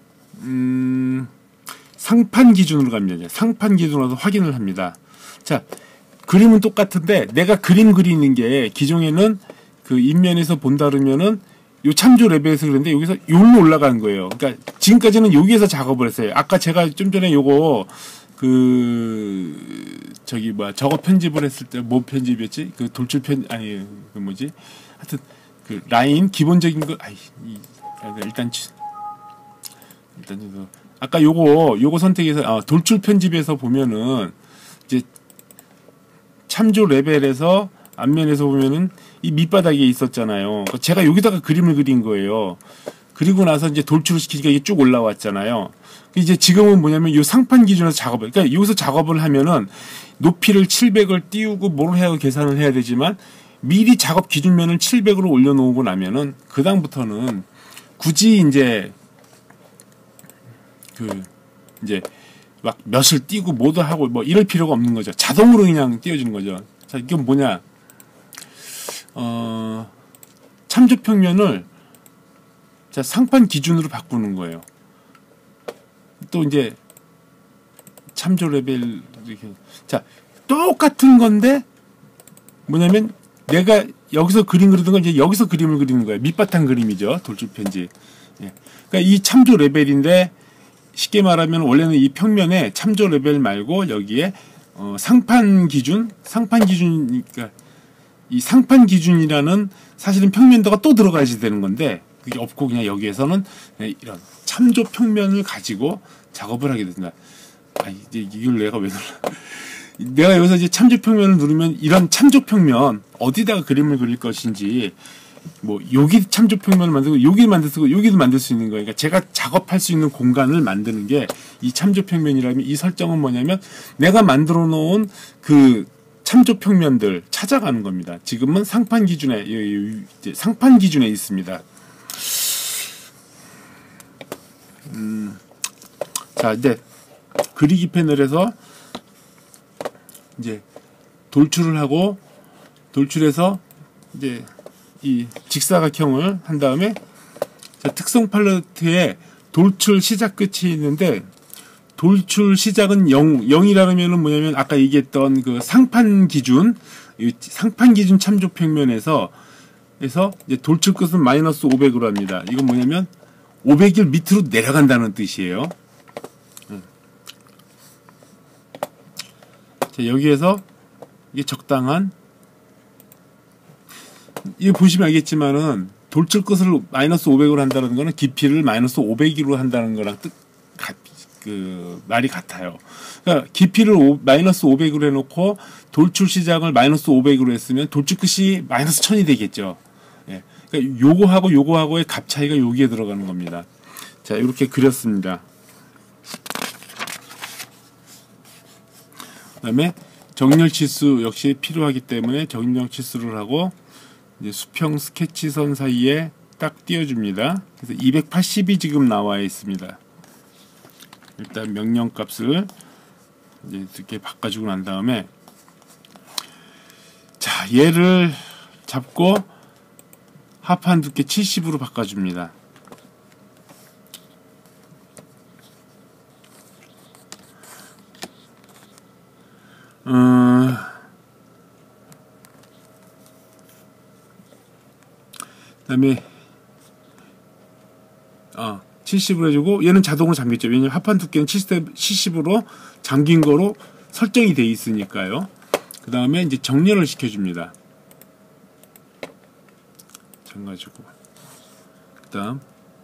음, 상판 기준으로 갑니다. 상판 기준으로 확인을 합니다. 자, 그림은 똑같은데 내가 그림 그리는 게 기존에는 그 인면에서 본다 그러면은 요 참조 레벨에서 그런데 여기서 요로 올라가는 거예요. 그러니까 지금까지는 여기에서 작업을 했어요. 아까 제가 좀 전에 요거 그 저기 뭐야 저거 편집을 했을 때 뭐 편집이었지? 그 돌출 편 아니 그 뭐지? 하여튼 그 라인 기본적인 거 아이 이, 일단 일단 이거 아까 요거 요거 선택해서 아, 돌출 편집에서 보면은 이제 참조 레벨에서 앞면에서 보면은 이 밑바닥에 있었잖아요. 제가 여기다가 그림을 그린 거예요. 그리고 나서 이제 돌출을 시키니까 이게 쭉 올라왔잖아요. 이제 지금은 뭐냐면 이 상판 기준에서 작업을, 그러니까 여기서 작업을 하면은 높이를 칠백을 띄우고 뭘 해야 계산을 해야 되지만 미리 작업 기준면을 칠백으로 올려놓고 나면은 그다음부터는 굳이 이제 그 이제 막 몇을 띄고 뭐도 하고 뭐 이럴 필요가 없는 거죠. 자동으로 그냥 띄워지는 거죠. 자, 이건 뭐냐? 어, 참조 평면을 자, 상판 기준으로 바꾸는 거예요. 또 이제 참조 레벨 이렇게 자, 똑같은 건데 뭐냐면 내가 여기서 그림 그리던 건 이제 여기서 그림을 그리는 거예요. 밑바탕 그림이죠. 돌출 편집. 예. 그러니까 이 참조 레벨인데 쉽게 말하면 원래는 이 평면에 참조 레벨 말고 여기에 어, 상판 기준, 상판 기준, 그러니까 이 상판 기준이라는 사실은 평면도가 또 들어가야지 되는 건데 그게 없고 그냥 여기에서는 그냥 이런 참조 평면을 가지고 작업을 하게 된다. 아, 이제 이걸 내가 왜 눌러? 내가 여기서 이제 참조 평면을 누르면 이런 참조 평면 어디다가 그림을 그릴 것인지 뭐 여기 참조 평면을 만들고 여기 만들 수 여기도 만들 수 있는 거예요. 그러니까 제가 작업할 수 있는 공간을 만드는 게 이 참조 평면이라면 이 설정은 뭐냐면 내가 만들어 놓은 그 참조 평면들 찾아가는 겁니다. 지금은 상판 기준에 이제 상판 기준에 있습니다. 음, 자 이제 그리기 패널에서 이제 돌출을 하고 돌출해서 이제 이 직사각형을 한 다음에 자, 특성 팔레트에 돌출 시작 끝이 있는데 돌출 시작은 영, 영이라면은 뭐냐면 아까 얘기했던 그 상판 기준 이 상판 기준 참조 평면에서 에서 이제 돌출 끝은 마이너스 오백으로 합니다. 이건 뭐냐면 오백일 밑으로 내려간다는 뜻이에요. 자, 여기에서 이게 적당한 이거 보시면 알겠지만은 돌출 끝을 마이너스 오백으로 한다는 거는 깊이를 마이너스 오백으로 한다는 거랑 뜻, 가, 그, 말이 같아요. 그러니까 깊이를 오, 마이너스 오백으로 해놓고 돌출 시작을 마이너스 오백으로 했으면 돌출 끝이 마이너스 천이 되겠죠. 예. 그러니까 요거하고 요거하고의 값 차이가 여기에 들어가는 겁니다. 자, 이렇게 그렸습니다. 그 다음에 정렬 치수 역시 필요하기 때문에 정렬 치수를 하고 이제 수평 스케치선 사이에 딱 띄워줍니다. 그래서 이백팔십이 지금 나와 있습니다. 일단 명령 값을 이제 이렇게 바꿔주고 난 다음에 자 얘를 잡고 하판 두께 칠십으로 바꿔줍니다. 어... 그다음에 어, 칠십으로 해주고 얘는 자동으로 잠겼죠. 왜냐면 하판 두께는 칠십으로 잠긴 거로 설정이 돼 있으니까요. 그 다음에 이제 정렬을 시켜줍니다. 잠가주고 그 다음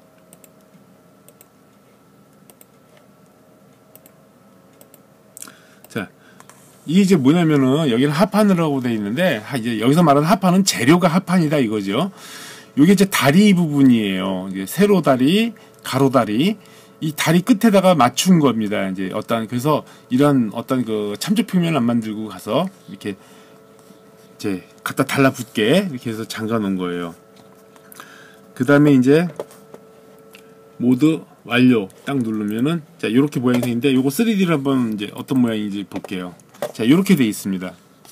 자 이게 이제 뭐냐면은 여기는 하판이라고 돼 있는데 이제 여기서 말하는 하판은 재료가 하판이다 이거죠. 이게 이제 다리 부분이에요. 이제 세로 다리, 가로 다리, 이 다리 끝에다가 맞춘 겁니다. 이제 어떤 그래서 이런 어떤 그 참조 평면을 안 만들고 가서 이렇게 이제 갖다 달라붙게 이렇게 해서 잠가 놓은 거예요. 그 다음에 이제 모드 완료 딱 누르면은 자 이렇게 모양이 생긴데 요거 쓰리디를 한번 이제 어떤 모양인지 볼게요. 자 이렇게 돼 있습니다.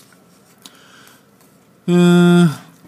음.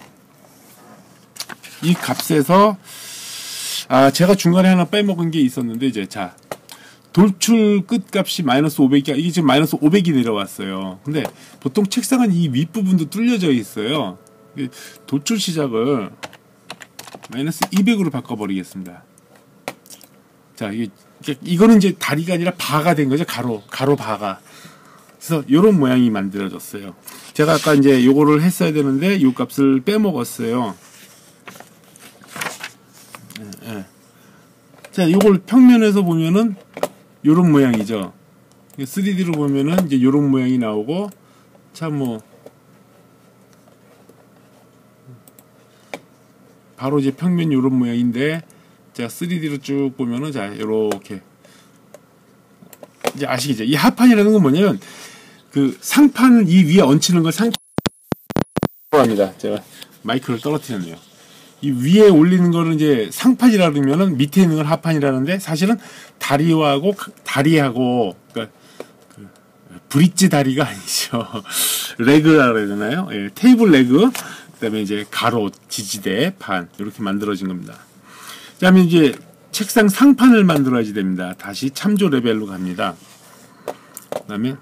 이 값에서 아 제가 중간에 하나 빼먹은 게 있었는데 이제 자 돌출 끝 값이 마이너스 오백이, 이게 지금 마이너스 오백이 내려왔어요. 근데 보통 책상은 이 윗부분도 뚫려져 있어요. 돌출 시작을 마이너스 이백으로 바꿔버리겠습니다. 자, 이게, 이거는 이제 다리가 아니라 바가 된 거죠. 가로, 가로 바가. 그래서 요런 모양이 만들어졌어요. 제가 아까 이제 요거를 했어야 되는데 요 값을 빼먹었어요. 예, 예. 자, 요걸 평면에서 보면은 요런 모양이죠. 쓰리디로 보면은 이제 요런 모양이 나오고, 참 뭐, 바로 이제 평면 요런 모양인데, 자, 쓰리디로 쭉 보면은, 자, 요렇게. 이제 아시겠죠? 이 하판이라는 건 뭐냐면, 그 상판을 이 위에 얹히는 걸 상판, 합니다. 제가 마이크를 떨어뜨렸네요. 이 위에 올리는 거를 이제 상판이라 그러면은 밑에 있는 걸 하판이라는데, 사실은 다리하고, 다리하고, 그러니까, 그 브릿지 다리가 아니죠. 레그라 그래야 되나요? 예, 테이블 레그, 그 다음에 이제 가로, 지지대, 판, 이렇게 만들어진 겁니다. 그 다음에 이제 책상 상판을 만들어야지 됩니다. 다시 참조 레벨로 갑니다. 그 다음에,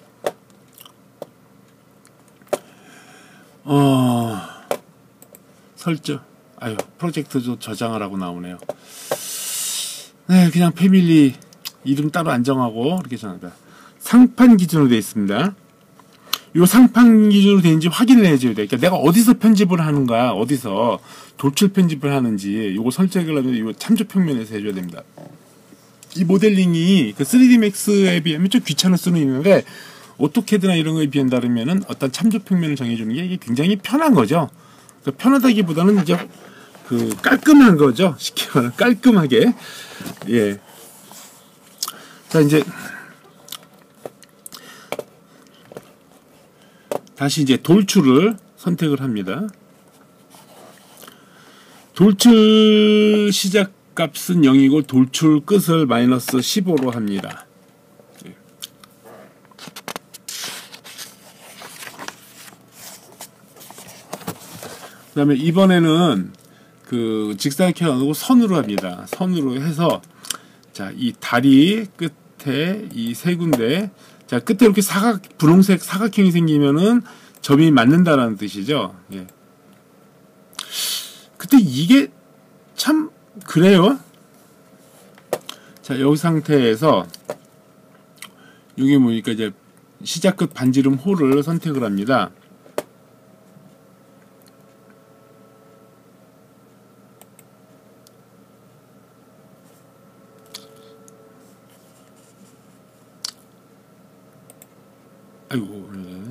어, 설정. 아유, 프로젝트도 저장을 하고 나오네요. 네, 그냥 패밀리 이름 따로 안 정하고 이렇게 정합니다. 상판 기준으로 되어 있습니다. 요 상판 기준으로 되는지 확인을 해줘야 돼. 그러니까 내가 어디서 편집을 하는가, 어디서 돌출 편집을 하는지 요거 설정을 하면 요 참조 평면에서 해줘야 됩니다. 이 모델링이 그 쓰리디 맥스에 비하면 좀 귀찮을 수는 있는데, 오토캐드나 이런 거에 비한다면은 어떤 참조 평면을 정해주는 게 이게 굉장히 편한 거죠. 그러니까 편하다기보다는 이제 그 깔끔한 거죠. 쉽게 말하면 깔끔하게. 예. 자, 이제 다시 이제 돌출을 선택을 합니다. 돌출 시작 값은 영이고 돌출 끝을 마이너스 십오로 합니다. 예. 그 다음에 이번에는 그 직사각형 안 하고 선으로 합니다. 선으로 해서, 자, 이 다리 끝에 이 세 군데, 자, 끝에 이렇게 사각, 분홍색 사각형이 생기면은 점이 맞는다라는 뜻이죠. 예. 그때 이게 참, 그래요. 자, 여기 상태에서, 여기 보니까 이제 시작 끝 반지름 호를 선택을 합니다. 아이고, 네.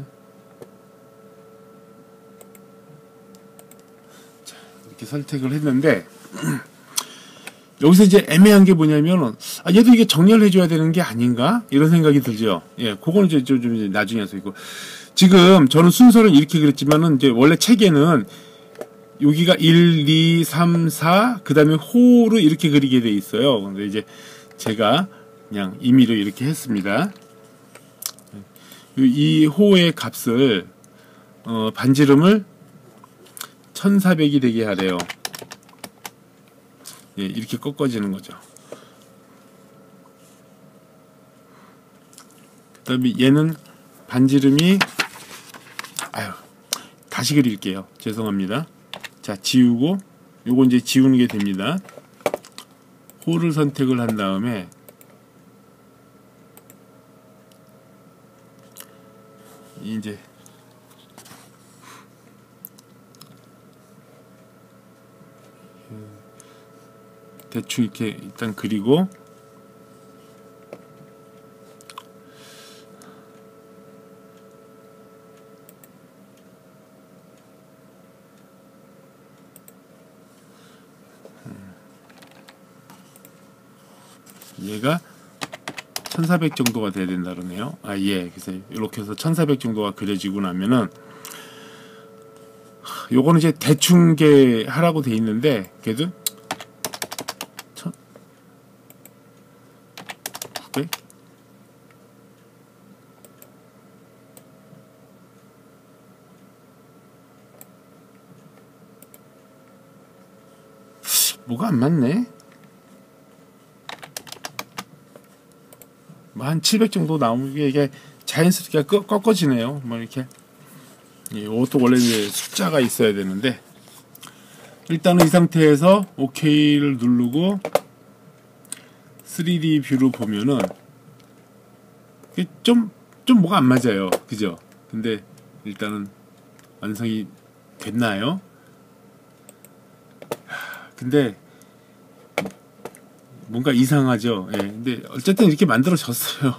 자, 이렇게 선택을 했는데, 여기서 이제 애매한 게 뭐냐면, 아, 얘도 이게 정렬 해줘야 되는 게 아닌가? 이런 생각이 들죠. 예, 그거는 이제 좀, 좀 이제 나중에 해서 있고. 지금 저는 순서를 이렇게 그렸지만은, 이제 원래 책에는 여기가 일, 이, 삼, 사, 그 다음에 호로 이렇게 그리게 돼 있어요. 근데 이제 제가 그냥 임의로 이렇게 했습니다. 이 호의 값을 어, 반지름을 천사백이 되게 하래요. 예, 이렇게 꺾어지는 거죠. 그 다음에 얘는 반지름이, 아유, 다시 그릴게요. 죄송합니다. 자, 지우고, 요거 이제 지우는 게 됩니다. 호를 선택을 한 다음에, 이제 대충 이렇게 일단 그리고, 얘가 천사백 정도가 돼야 된다 그러네요. 아, 예. 그래서 이렇게 해서 천사백 정도가 그려지고 나면은, 요거는 이제 대충게 하라고 돼 있는데, 그래도 천, 구백? 뭐가 안 맞네? 뭐 한 칠백 정도 나오면 이게 자연스럽게 꺾, 꺾어지네요. 뭐 이렇게. 이것도 원래 이제 숫자가 있어야 되는데, 일단은 이 상태에서 오케이를 누르고 쓰리디 뷰로 보면은 좀, 좀 뭐가 안 맞아요. 그죠? 근데 일단은 완성이 됐나요? 근데 뭔가 이상하죠. 예. 근데 어쨌든 이렇게 만들어졌어요.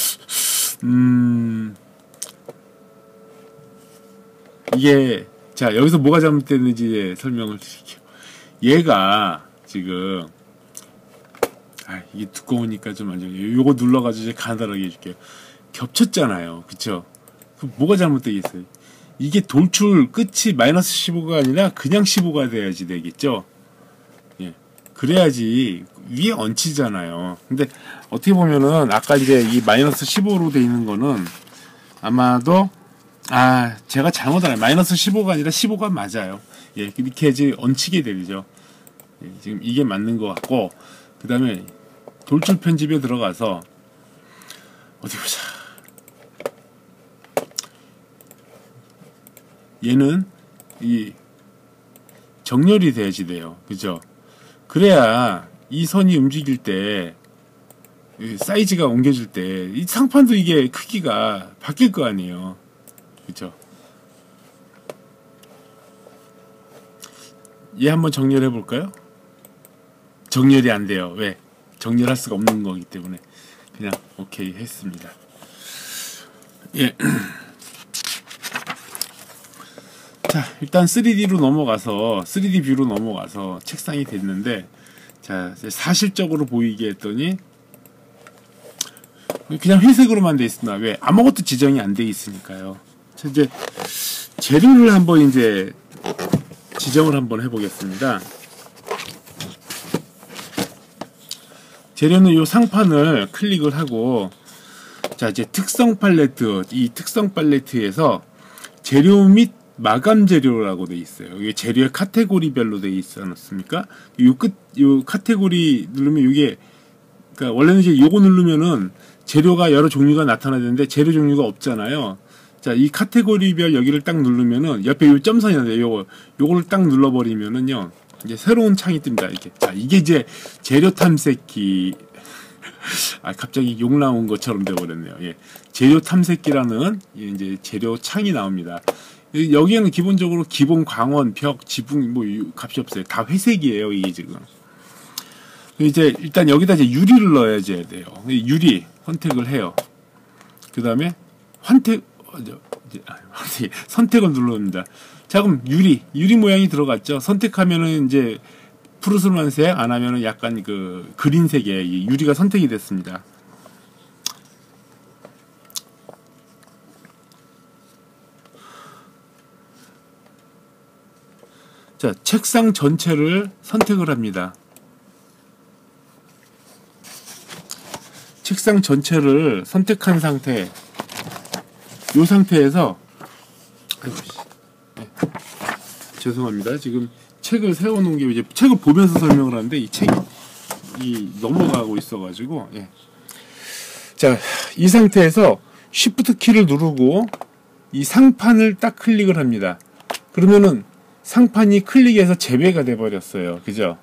음, 이게, 자, 여기서 뭐가 잘못됐는지 설명을 드릴게요. 얘가 지금, 아, 이게 두꺼우니까 좀 안 좋아요. 요거 눌러가지고 이제 간단하게 해줄게요. 겹쳤잖아요. 그쵸? 그럼 뭐가 잘못되겠어요? 이게 돌출 끝이 마이너스 십오가 아니라 그냥 십오가 돼야지 되겠죠? 예. 그래야지 위에 얹히잖아요. 근데 어떻게 보면은 아까 이제 이 마이너스 십오로 돼 있는 거는 아마도 아 제가 잘못 알아요. 마이너스 십오가 아니라 십오가 맞아요. 예, 이렇게 이제 얹히게 되죠. 예, 지금 이게 맞는 것 같고, 그 다음에 돌출 편집에 들어가서 어디 보자. 얘는 이 정렬이 돼야지 돼요. 그죠? 그래야 이 선이 움직일 때 사이즈가 옮겨질 때 이 상판도 이게 크기가 바뀔 거 아니에요. 그죠? 얘 한번 정렬해 볼까요? 정렬이 안 돼요. 왜? 정렬할 수가 없는 거기 때문에 그냥 오케이 했습니다. 예. 자, 일단 쓰리디로 넘어가서 쓰리디 뷰로 넘어가서 책상이 됐는데, 자, 사실적으로 보이게 했더니 그냥 회색으로만 돼 있습니다. 왜? 아무것도 지정이 안 돼 있으니까요. 자, 이제 재료를 한번 이제 지정을 한번 해보겠습니다. 재료는 이 상판을 클릭을 하고, 자, 이제 특성 팔레트, 이 특성 팔레트에서 재료 및 마감 재료라고 돼 있어요. 이게 재료의 카테고리별로 돼 있지 않습니까? 요 끝, 요 카테고리 누르면 이게, 그러니까 원래는 이제 요거 누르면은 재료가 여러 종류가 나타나는데 재료 종류가 없잖아요. 자, 이 카테고리별 여기를 딱 누르면은 옆에 요 점선이 나요. 요거, 요거를 딱 눌러버리면은요, 이제 새로운 창이 뜹니다. 이렇게. 자, 이게 이제 재료 탐색기. 아, 갑자기 욕 나온 것처럼 돼버렸네요. 예. 재료 탐색기라는 이제 재료 창이 나옵니다. 여기에는 기본적으로 기본 광원, 벽, 지붕, 뭐, 값이 없어요. 다 회색이에요, 이게 지금. 이제, 일단 여기다 이제 유리를 넣어야지 돼요. 유리 선택을 해요. 그 다음에, 환택, 어, 저, 이제, 아, 선택을 눌러줍니다. 자, 그럼 유리, 유리 모양이 들어갔죠? 선택하면은 이제, 푸르스름색, 안 하면은 약간 그, 그린색의 유리가 선택이 됐습니다. 자, 책상 전체를 선택을 합니다. 책상 전체를 선택한 상태, 이 상태에서, 아이고, 네. 죄송합니다. 지금 책을 세워놓은 게 이제 책을 보면서 설명을 하는데 이 책이 이 넘어가고 있어가지고, 예. 자, 이 상태에서 Shift 키를 누르고 이 상판을 딱 클릭을 합니다. 그러면은 상판이 클릭해서 제외가 돼 버렸어요. 그죠?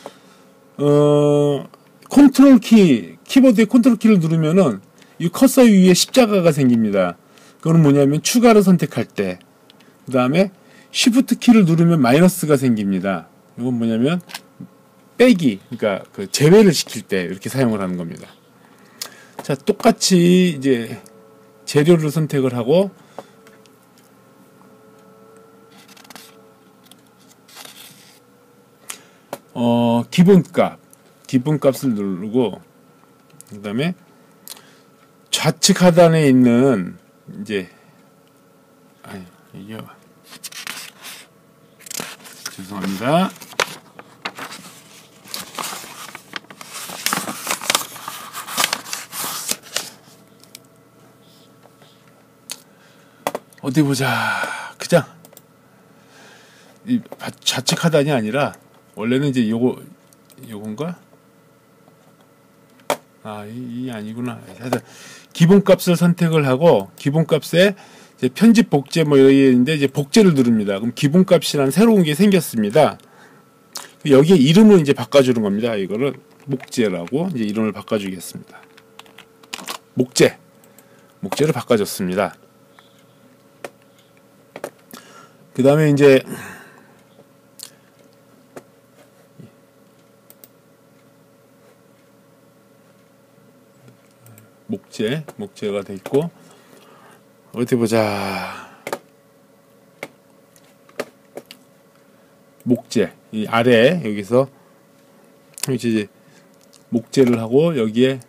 어, 컨트롤 키, 키보드의 컨트롤 키를 누르면은 이 커서 위에 십자가가 생깁니다. 그거는 뭐냐면 추가로 선택할 때, 그 다음에 쉬프트 키를 누르면 마이너스가 생깁니다. 이건 뭐냐면 빼기, 그러니까 그 제외를 시킬 때 이렇게 사용을 하는 겁니다. 자, 똑같이 이제 재료를 선택을 하고, 어, 기본값, 기본값을 누르고, 그 다음에 좌측 하단에 있는 이제, 아니, 이게, 죄송합니다. 어디 보자. 그냥 이 좌측 하단이 아니라 원래는 이제 요거 요건가? 아, 이, 이 아니구나. 기본값을 선택을 하고 기본값에 이제 편집 복제 뭐 이런 게 있는데 이제 복제를 누릅니다. 그럼 기본값이라는 새로운 게 생겼습니다. 여기에 이름을 이제 바꿔주는 겁니다. 이거를 목재라고 이제 이름을 바꿔주겠습니다. 목재, 목재를 바꿔줬습니다. 그 다음에 이제 목재, 목재가 돼 있고 어디 보자. 목재 이 아래 여기서 이제 목재를 하고 여기에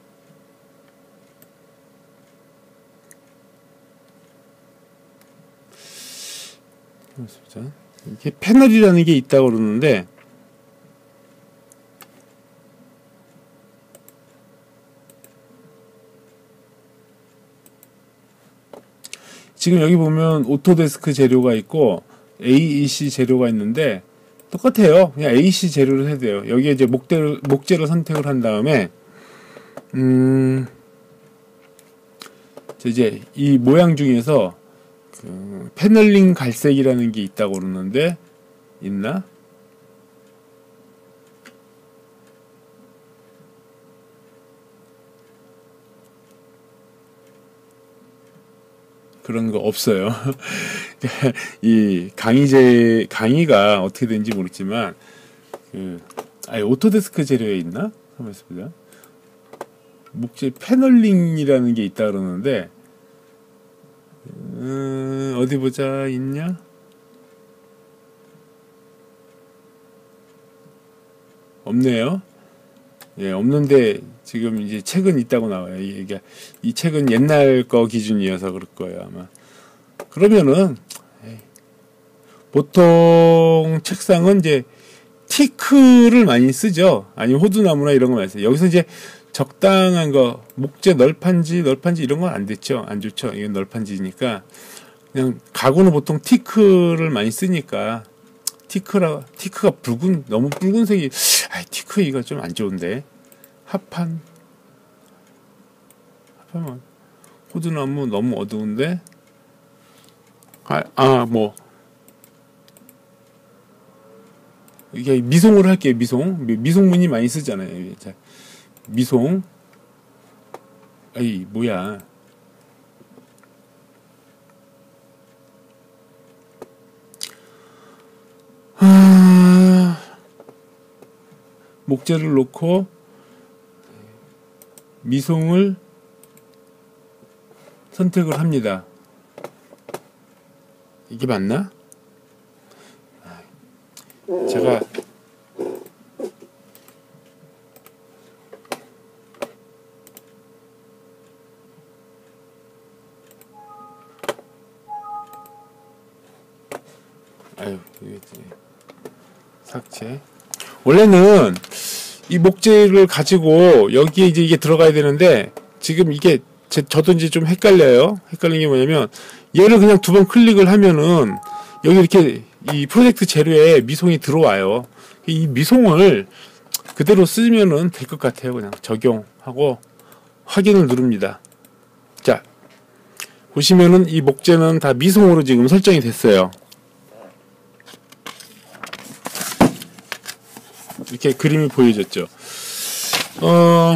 이렇게 패널이라는 게 있다고 그러는데 지금 여기 보면 오토데스크 재료가 있고 에이이씨 재료가 있는데 똑같아요. 그냥 에이씨 재료를 해도 돼요. 여기에 이제 목재를, 목재를 선택을 한 다음에 음 이제 이 모양 중에서 그 패널링 갈색이라는 게 있다고 그러는데 있나? 그런 거 없어요. 이 강의제 강의가 어떻게 되는지 모르겠지만 그 아예 오토데스크 재료에 있나? 한번 있습니다. 목재 패널링이라는 게 있다 그러는데 음, 어디 보자. 있냐? 없네요. 예, 없는데 지금 이제 책은 있다고 나와요. 이게 이 책은 옛날 거 기준이어서 그럴 거예요, 아마. 그러면은 에이, 보통 책상은 이제 티크를 많이 쓰죠. 아니면 호두나무나 이런 거 많이 써요. 여기서 이제 적당한 거 목재 널판지 널판지 이런 건 안 됐죠. 안 좋죠. 이건 널판지니까 그냥 가구는 보통 티크를 많이 쓰니까 티크라 티크가 붉은 너무 붉은색이 아 티크 이거 좀 안 좋은데 합판 합판 호두나무 너무 어두운데 아 뭐 이게 미송을 할게요. 미송 미송문이 많이 쓰잖아요. 자, 미송 아이 뭐야 아, 목재를 놓고 미송을 선택을 합니다. 이게 맞나? 제가 아유 삭제. 원래는 이 목재를 가지고 여기에 이제 이게 들어가야 되는데 지금 이게 제, 저도 이제 좀 헷갈려요. 헷갈린 게 뭐냐면 얘를 그냥 두 번 클릭을 하면은 여기 이렇게 이 프로젝트 재료에 미송이 들어와요. 이 미송을 그대로 쓰면은 될 것 같아요. 그냥 적용하고 확인을 누릅니다. 자, 보시면은 이 목재는 다 미송으로 지금 설정이 됐어요. 이렇게 그림이 보여졌죠. 어,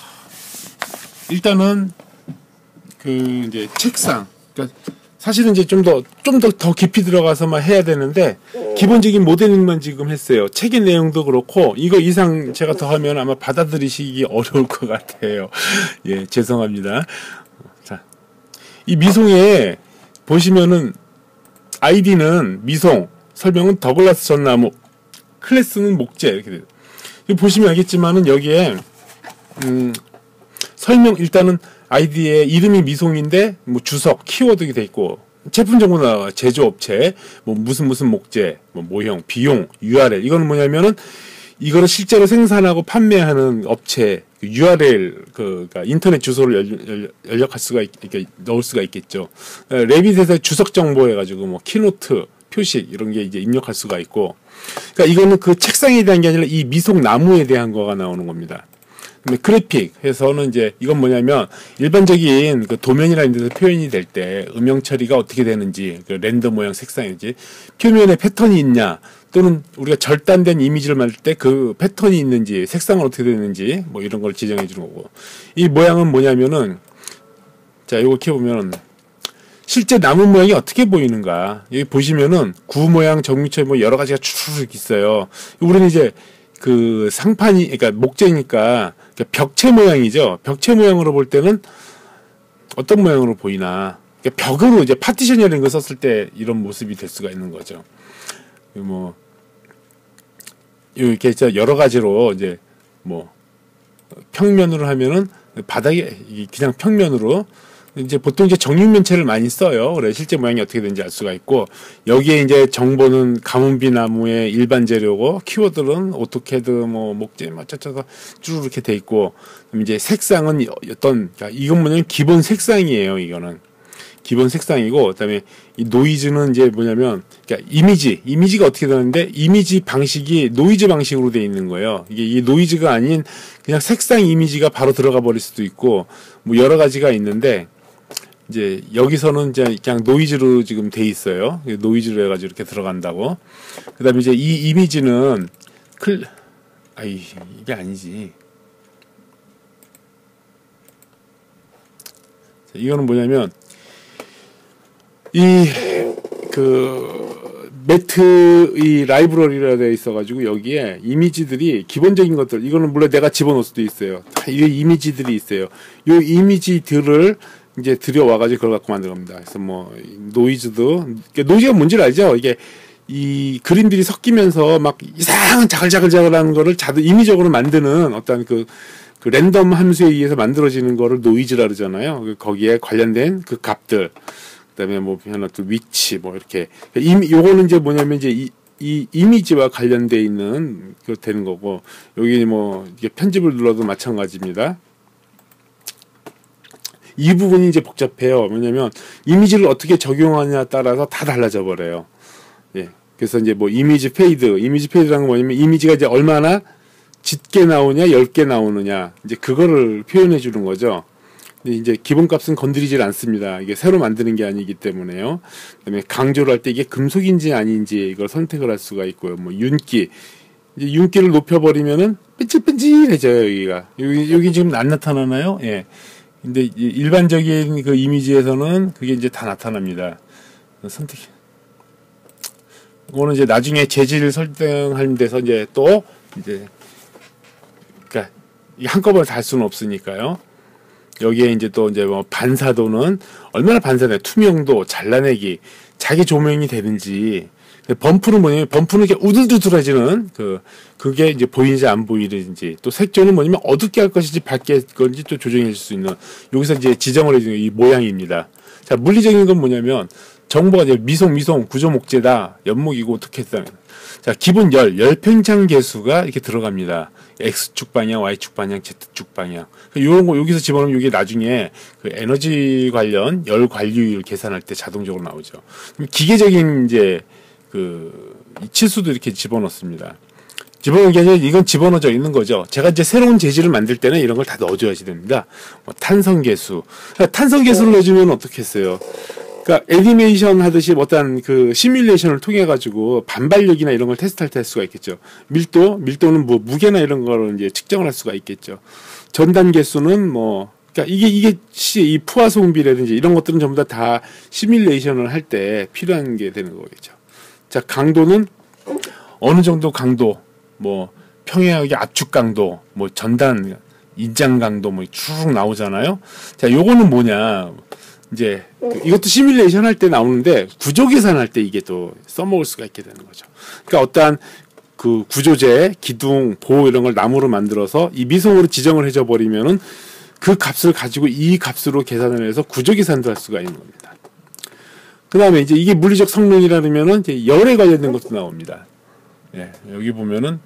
일단은 그 이제 책상, 그러니까 사실은 이제 좀 더 좀 더 더 깊이 들어가서만 해야 되는데 기본적인 모델링만 지금 했어요. 책의 내용도 그렇고 이거 이상 제가 더 하면 아마 받아들이시기 어려울 것 같아요. 예, 죄송합니다. 자, 이 미송에 보시면은 아이디는 미송, 설명은 더글라스 전나무, 클래스는 목재 이렇게 돼요. 보시면 알겠지만은 여기에 음, 설명 일단은 아이디에 이름이 미송인데 뭐 주석, 키워드가 돼 있고 제품 정보 나와 제조업체, 뭐 무슨 무슨 목재, 뭐 모형, 비용, 유알엘 이거는 뭐냐면은 이거를 실제로 생산하고 판매하는 업체 유알엘 그니까 인터넷 주소를 열, 열, 열역할 수가 있, 이렇게 넣을 수가 있겠죠. 레빗에서 주석 정보 해가지고 뭐 키노트, 표식 이런 게 이제 입력할 수가 있고, 그러니까 이거는 그 책상에 대한 게 아니라 이 미송 나무에 대한 거가 나오는 겁니다. 근데 그래픽 해서는 이제 이건 뭐냐면 일반적인 그 도면이라는 데서 표현이 될 때 음영 처리가 어떻게 되는지, 그 렌더 모양 색상인지, 표면에 패턴이 있냐, 또는 우리가 절단된 이미지를 만들 때 그 패턴이 있는지, 색상은 어떻게 되는지, 뭐 이런 걸 지정해 주는 거고. 이 모양은 뭐냐면은, 자, 요거 이렇게 보면 실제 나무 모양이 어떻게 보이는가. 여기 보시면은 구 모양, 정미처 뭐 여러 가지가 추르륵 있어요. 우리는 이제 그 상판이, 그러니까 목재니까 벽체 모양이죠. 벽체 모양으로 볼 때는 어떤 모양으로 보이나. 그러니까 벽으로 이제 파티션이라는 거 썼을 때 이런 모습이 될 수가 있는 거죠. 뭐 이렇게 여러 가지로 이제 뭐 평면으로 하면은 바닥에 그냥 평면으로 이제 보통 이제 정육면체를 많이 써요. 그래 실제 모양이 어떻게 되는지 알 수가 있고, 여기에 이제 정보는 가문비 나무의 일반 재료고, 키워드는 오토캐드 뭐 목재 뭐 짜짜서 쭉 이렇게 돼 있고, 그럼 이제 색상은 어떤, 그러니까 이건 뭐냐면 기본 색상이에요. 이거는 기본 색상이고, 그다음에 이 노이즈는 이제 뭐냐면, 그러니까 이미지 이미지가 어떻게 되는데, 이미지 방식이 노이즈 방식으로 돼 있는 거예요. 이게 이 노이즈가 아닌 그냥 색상 이미지가 바로 들어가 버릴 수도 있고, 뭐 여러 가지가 있는데, 이제 여기서는 이제 그냥 노이즈로 지금 돼 있어요. 노이즈로 해가지고 이렇게 들어간다고. 그다음에 이제 이 이미지는 클, 아이 이게 아니지. 이거는 뭐냐면 이 그 매트 이 라이브러리라 되어 있어가지고 여기에 이미지들이 기본적인 것들, 이거는 물론 내가 집어넣을 수도 있어요. 이 이미지들이 있어요. 이 이미지들을 이제 들여와가지고 그걸 갖고 만든 겁니다. 그래서 뭐 노이즈도, 노이즈가 뭔지를 알죠? 이게 이 그림들이 섞이면서 막 이상한 자글자글자글한 거를 자도 임의적으로 만드는 어떤 그, 그 랜덤 함수에 의해서 만들어지는 거를 노이즈라 그러잖아요. 거기에 관련된 그 값들, 그다음에 뭐 하나 또 위치 뭐 이렇게. 이 요거는 이제 뭐냐면 이제 이, 이 이미지와 관련돼 있는 그 되는 거고, 여기 뭐 이게 편집을 눌러도 마찬가지입니다. 이 부분이 이제 복잡해요. 왜냐면 이미지를 어떻게 적용하냐에 따라서 다 달라져 버려요. 예. 그래서 이제 뭐 이미지 페이드, 이미지 페이드라는 건 뭐냐면 이미지가 이제 얼마나 짙게 나오냐, 얇게 나오느냐, 이제 그거를 표현해 주는 거죠. 근데 이제 기본값은 건드리질 않습니다. 이게 새로 만드는 게 아니기 때문에요. 그다음에 강조를 할 때 이게 금속인지 아닌지 이걸 선택을 할 수가 있고요. 뭐 윤기, 이제 윤기를 높여버리면은 뺀질뺀질해져요. 여기가 여기 여기 지금 안 나타나나요? 예. 근데 일반적인 그 이미지에서는 그게 이제 다 나타납니다. 선택. 이거는 이제 나중에 재질 설정하는 데서 이제 또 이제 그러니까 한꺼번에 다 할 수는 없으니까요. 여기에 이제 또 이제 뭐 반사도는 얼마나 반사돼, 투명도, 잘라내기, 자기 조명이 되는지. 범프는 뭐냐면, 범프는 이렇게 우들두들해지는 그 그게 이제 보이는지 안 보이는지, 또 색조는 뭐냐면 어둡게 할 것인지 밝게 할 건지 또 조정해 줄 수 있는, 여기서 이제 지정을 해주는 이 모양입니다. 자, 물리적인 건 뭐냐면 정보가 이제 미송 미송 구조 목재다, 연목이고 어떻게 했다. 자, 기본 열, 열 팽창 계수가 이렇게 들어갑니다. X축 방향, Y축 방향, Z축 방향. 요런 거 여기서 집어넣으면 이게 나중에 그 에너지 관련 열 관리율 계산할 때 자동적으로 나오죠. 기계적인 이제 그 치수도 이렇게 집어넣습니다. 집어넣은 게 아니라 이건 집어넣어져 있는 거죠. 제가 이제 새로운 재질을 만들 때는 이런 걸 다 넣어줘야지 됩니다. 뭐 탄성계수. 탄성계수를 넣어주면 어떻겠어요? 그러니까 애니메이션 하듯이 어떤 그 시뮬레이션을 통해 가지고 반발력이나 이런 걸 테스트할 때 할 수가 있겠죠. 밀도, 밀도는 뭐 무게나 이런 거를 이제 측정을 할 수가 있겠죠. 전단 개수는 뭐, 그러니까 이게 이게 이 푸아송비라든지 이런 것들은 전부 다 다 시뮬레이션을 할 때 필요한 게 되는 거겠죠. 자, 강도는 어느 정도 강도, 뭐 평행하게 압축 강도, 뭐 전단 인장 강도 뭐 쭉 나오잖아요. 자, 요거는 뭐냐? 이제 이것도 시뮬레이션 할 때 나오는데 구조 계산할 때 이게 또 써먹을 수가 있게 되는 거죠. 그러니까 어떠한 그 구조재, 기둥, 보호 이런 걸 나무로 만들어서 이 미송으로 지정을 해줘 버리면은 그 값을 가지고 이 값으로 계산을 해서 구조 계산도 할 수가 있는 겁니다. 그 다음에 이제 이게 물리적 성능이라면은 이제 열에 관련된 것도 나옵니다. 예, 여기 보면은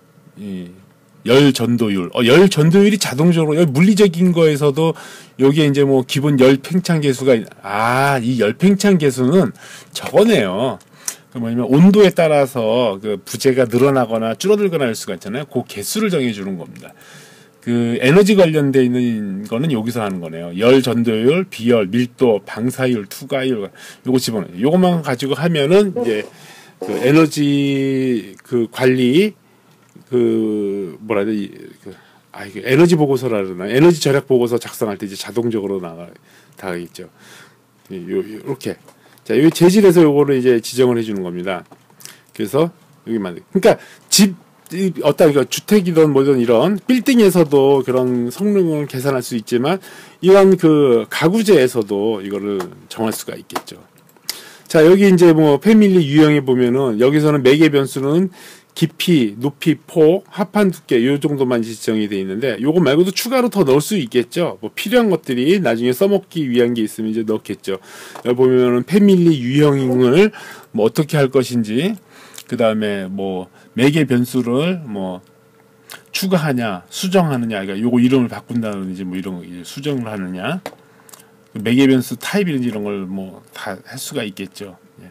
이 열 전도율, 어, 열 전도율이 자동적으로, 열 물리적인 거에서도 여기에 이제 뭐 기본 열 팽창 계수가, 아, 이 열 팽창 계수는 저거네요. 그 뭐냐면 온도에 따라서 그 부재가 늘어나거나 줄어들거나 할 수가 있잖아요. 그 개수를 정해주는 겁니다. 그 에너지 관련돼 있는 거는 여기서 하는 거네요. 열 전도율, 비열, 밀도, 방사율, 투과율 요거 집어넣어요. 요것만 가지고 하면은 이제 그 에너지 그 관리 그 뭐라 해야 돼? 그 아 이게 에너지 보고서라 그러나 에너지 절약 보고서 작성할 때 이제 자동적으로 나가 다가겠죠. 요 요렇게 자 여기 재질에서 요거를 이제 지정을 해주는 겁니다. 그래서 여기만 그러니까 집 어떤 그 주택이든 뭐든 이런 빌딩에서도 그런 성능을 계산할 수 있지만 이런 그 가구재에서도 이거를 정할 수가 있겠죠. 자 여기 이제 뭐 패밀리 유형에 보면은 여기서는 매개 변수는 깊이, 높이, 폭, 합판 두께 요 정도만 지정이 돼 있는데 요거 말고도 추가로 더 넣을 수 있겠죠. 뭐 필요한 것들이 나중에 써먹기 위한 게 있으면 이제 넣겠죠. 여기 보면은 패밀리 유형을 뭐 어떻게 할 것인지 그 다음에 뭐 매개 변수를 뭐 추가하냐 수정하느냐 그러니까 요거 이름을 바꾼다든지 뭐 이런 거 수정을 하느냐 매개 변수 타입이든지 이런 걸 뭐 다 할 수가 있겠죠. 예.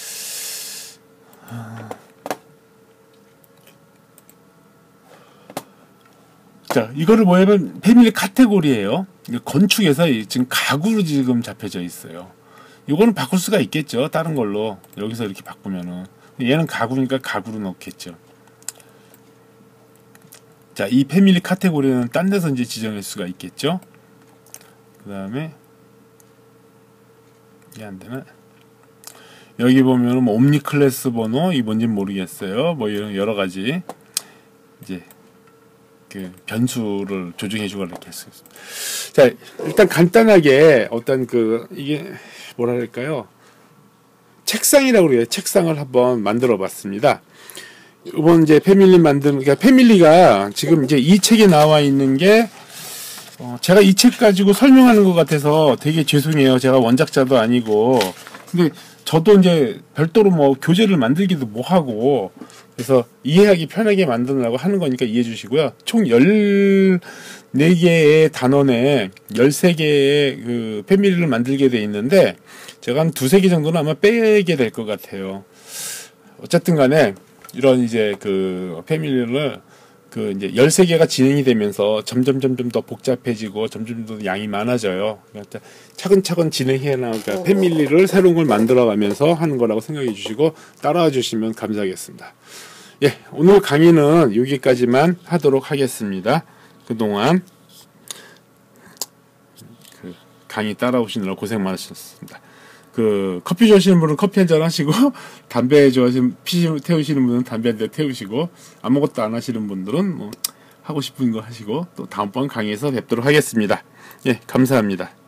자 이거를 뭐냐면 패밀리 카테고리예요. 건축에서 지금 가구로 지금 잡혀져 있어요. 이거는 바꿀 수가 있겠죠. 다른 걸로 여기서 이렇게 바꾸면은 얘는 가구니까 가구로 넣겠죠. 자, 이 패밀리 카테고리는 딴 데서 이제 지정할 수가 있겠죠. 그 다음에 이게 안 되나? 여기 보면은 뭐 옴니 클래스 번호 이 뭔지 모르겠어요. 뭐 이런 여러 가지 이제 그 변수를 조정해 주고 이렇게 했어요. 자, 일단 간단하게 어떤 그 이게 뭐라 할까요? 책상이라고 그래요. 책상을 한번 만들어 봤습니다. 이번 이제 패밀리 만든, 그러니까 패밀리가 지금 이제 이 책에 나와 있는 게, 어, 제가 이 책 가지고 설명하는 것 같아서 되게 죄송해요. 제가 원작자도 아니고. 근데 저도 이제 별도로 뭐 교재를 만들기도 뭐 하고, 그래서 이해하기 편하게 만드느라고 하는 거니까 이해해 주시고요. 총 열네 개의 단원에 열세 개의 그 패밀리를 만들게 돼 있는데, 제가 한 두세 개 정도는 아마 빼게 될 것 같아요. 어쨌든 간에, 이런 이제 그 패밀리를 그 이제 열세 개가 진행이 되면서 점점 점점 더 복잡해지고 점점 더 양이 많아져요. 그러니까 차근차근 진행해 나가니까 패밀리를 새로운 걸 만들어 가면서 하는 거라고 생각해 주시고 따라와 주시면 감사하겠습니다. 예, 오늘 강의는 여기까지만 하도록 하겠습니다. 그동안 그 강의 따라오시느라 고생 많으셨습니다. 그 커피 좋아하시는 분은 커피 한잔 하시고 담배 좋아하시는 피 태우시는 분은 담배 한 대 태우시고 아무것도 안 하시는 분들은 뭐 하고 싶은 거 하시고 또 다음번 강의에서 뵙도록 하겠습니다. 예, 감사합니다.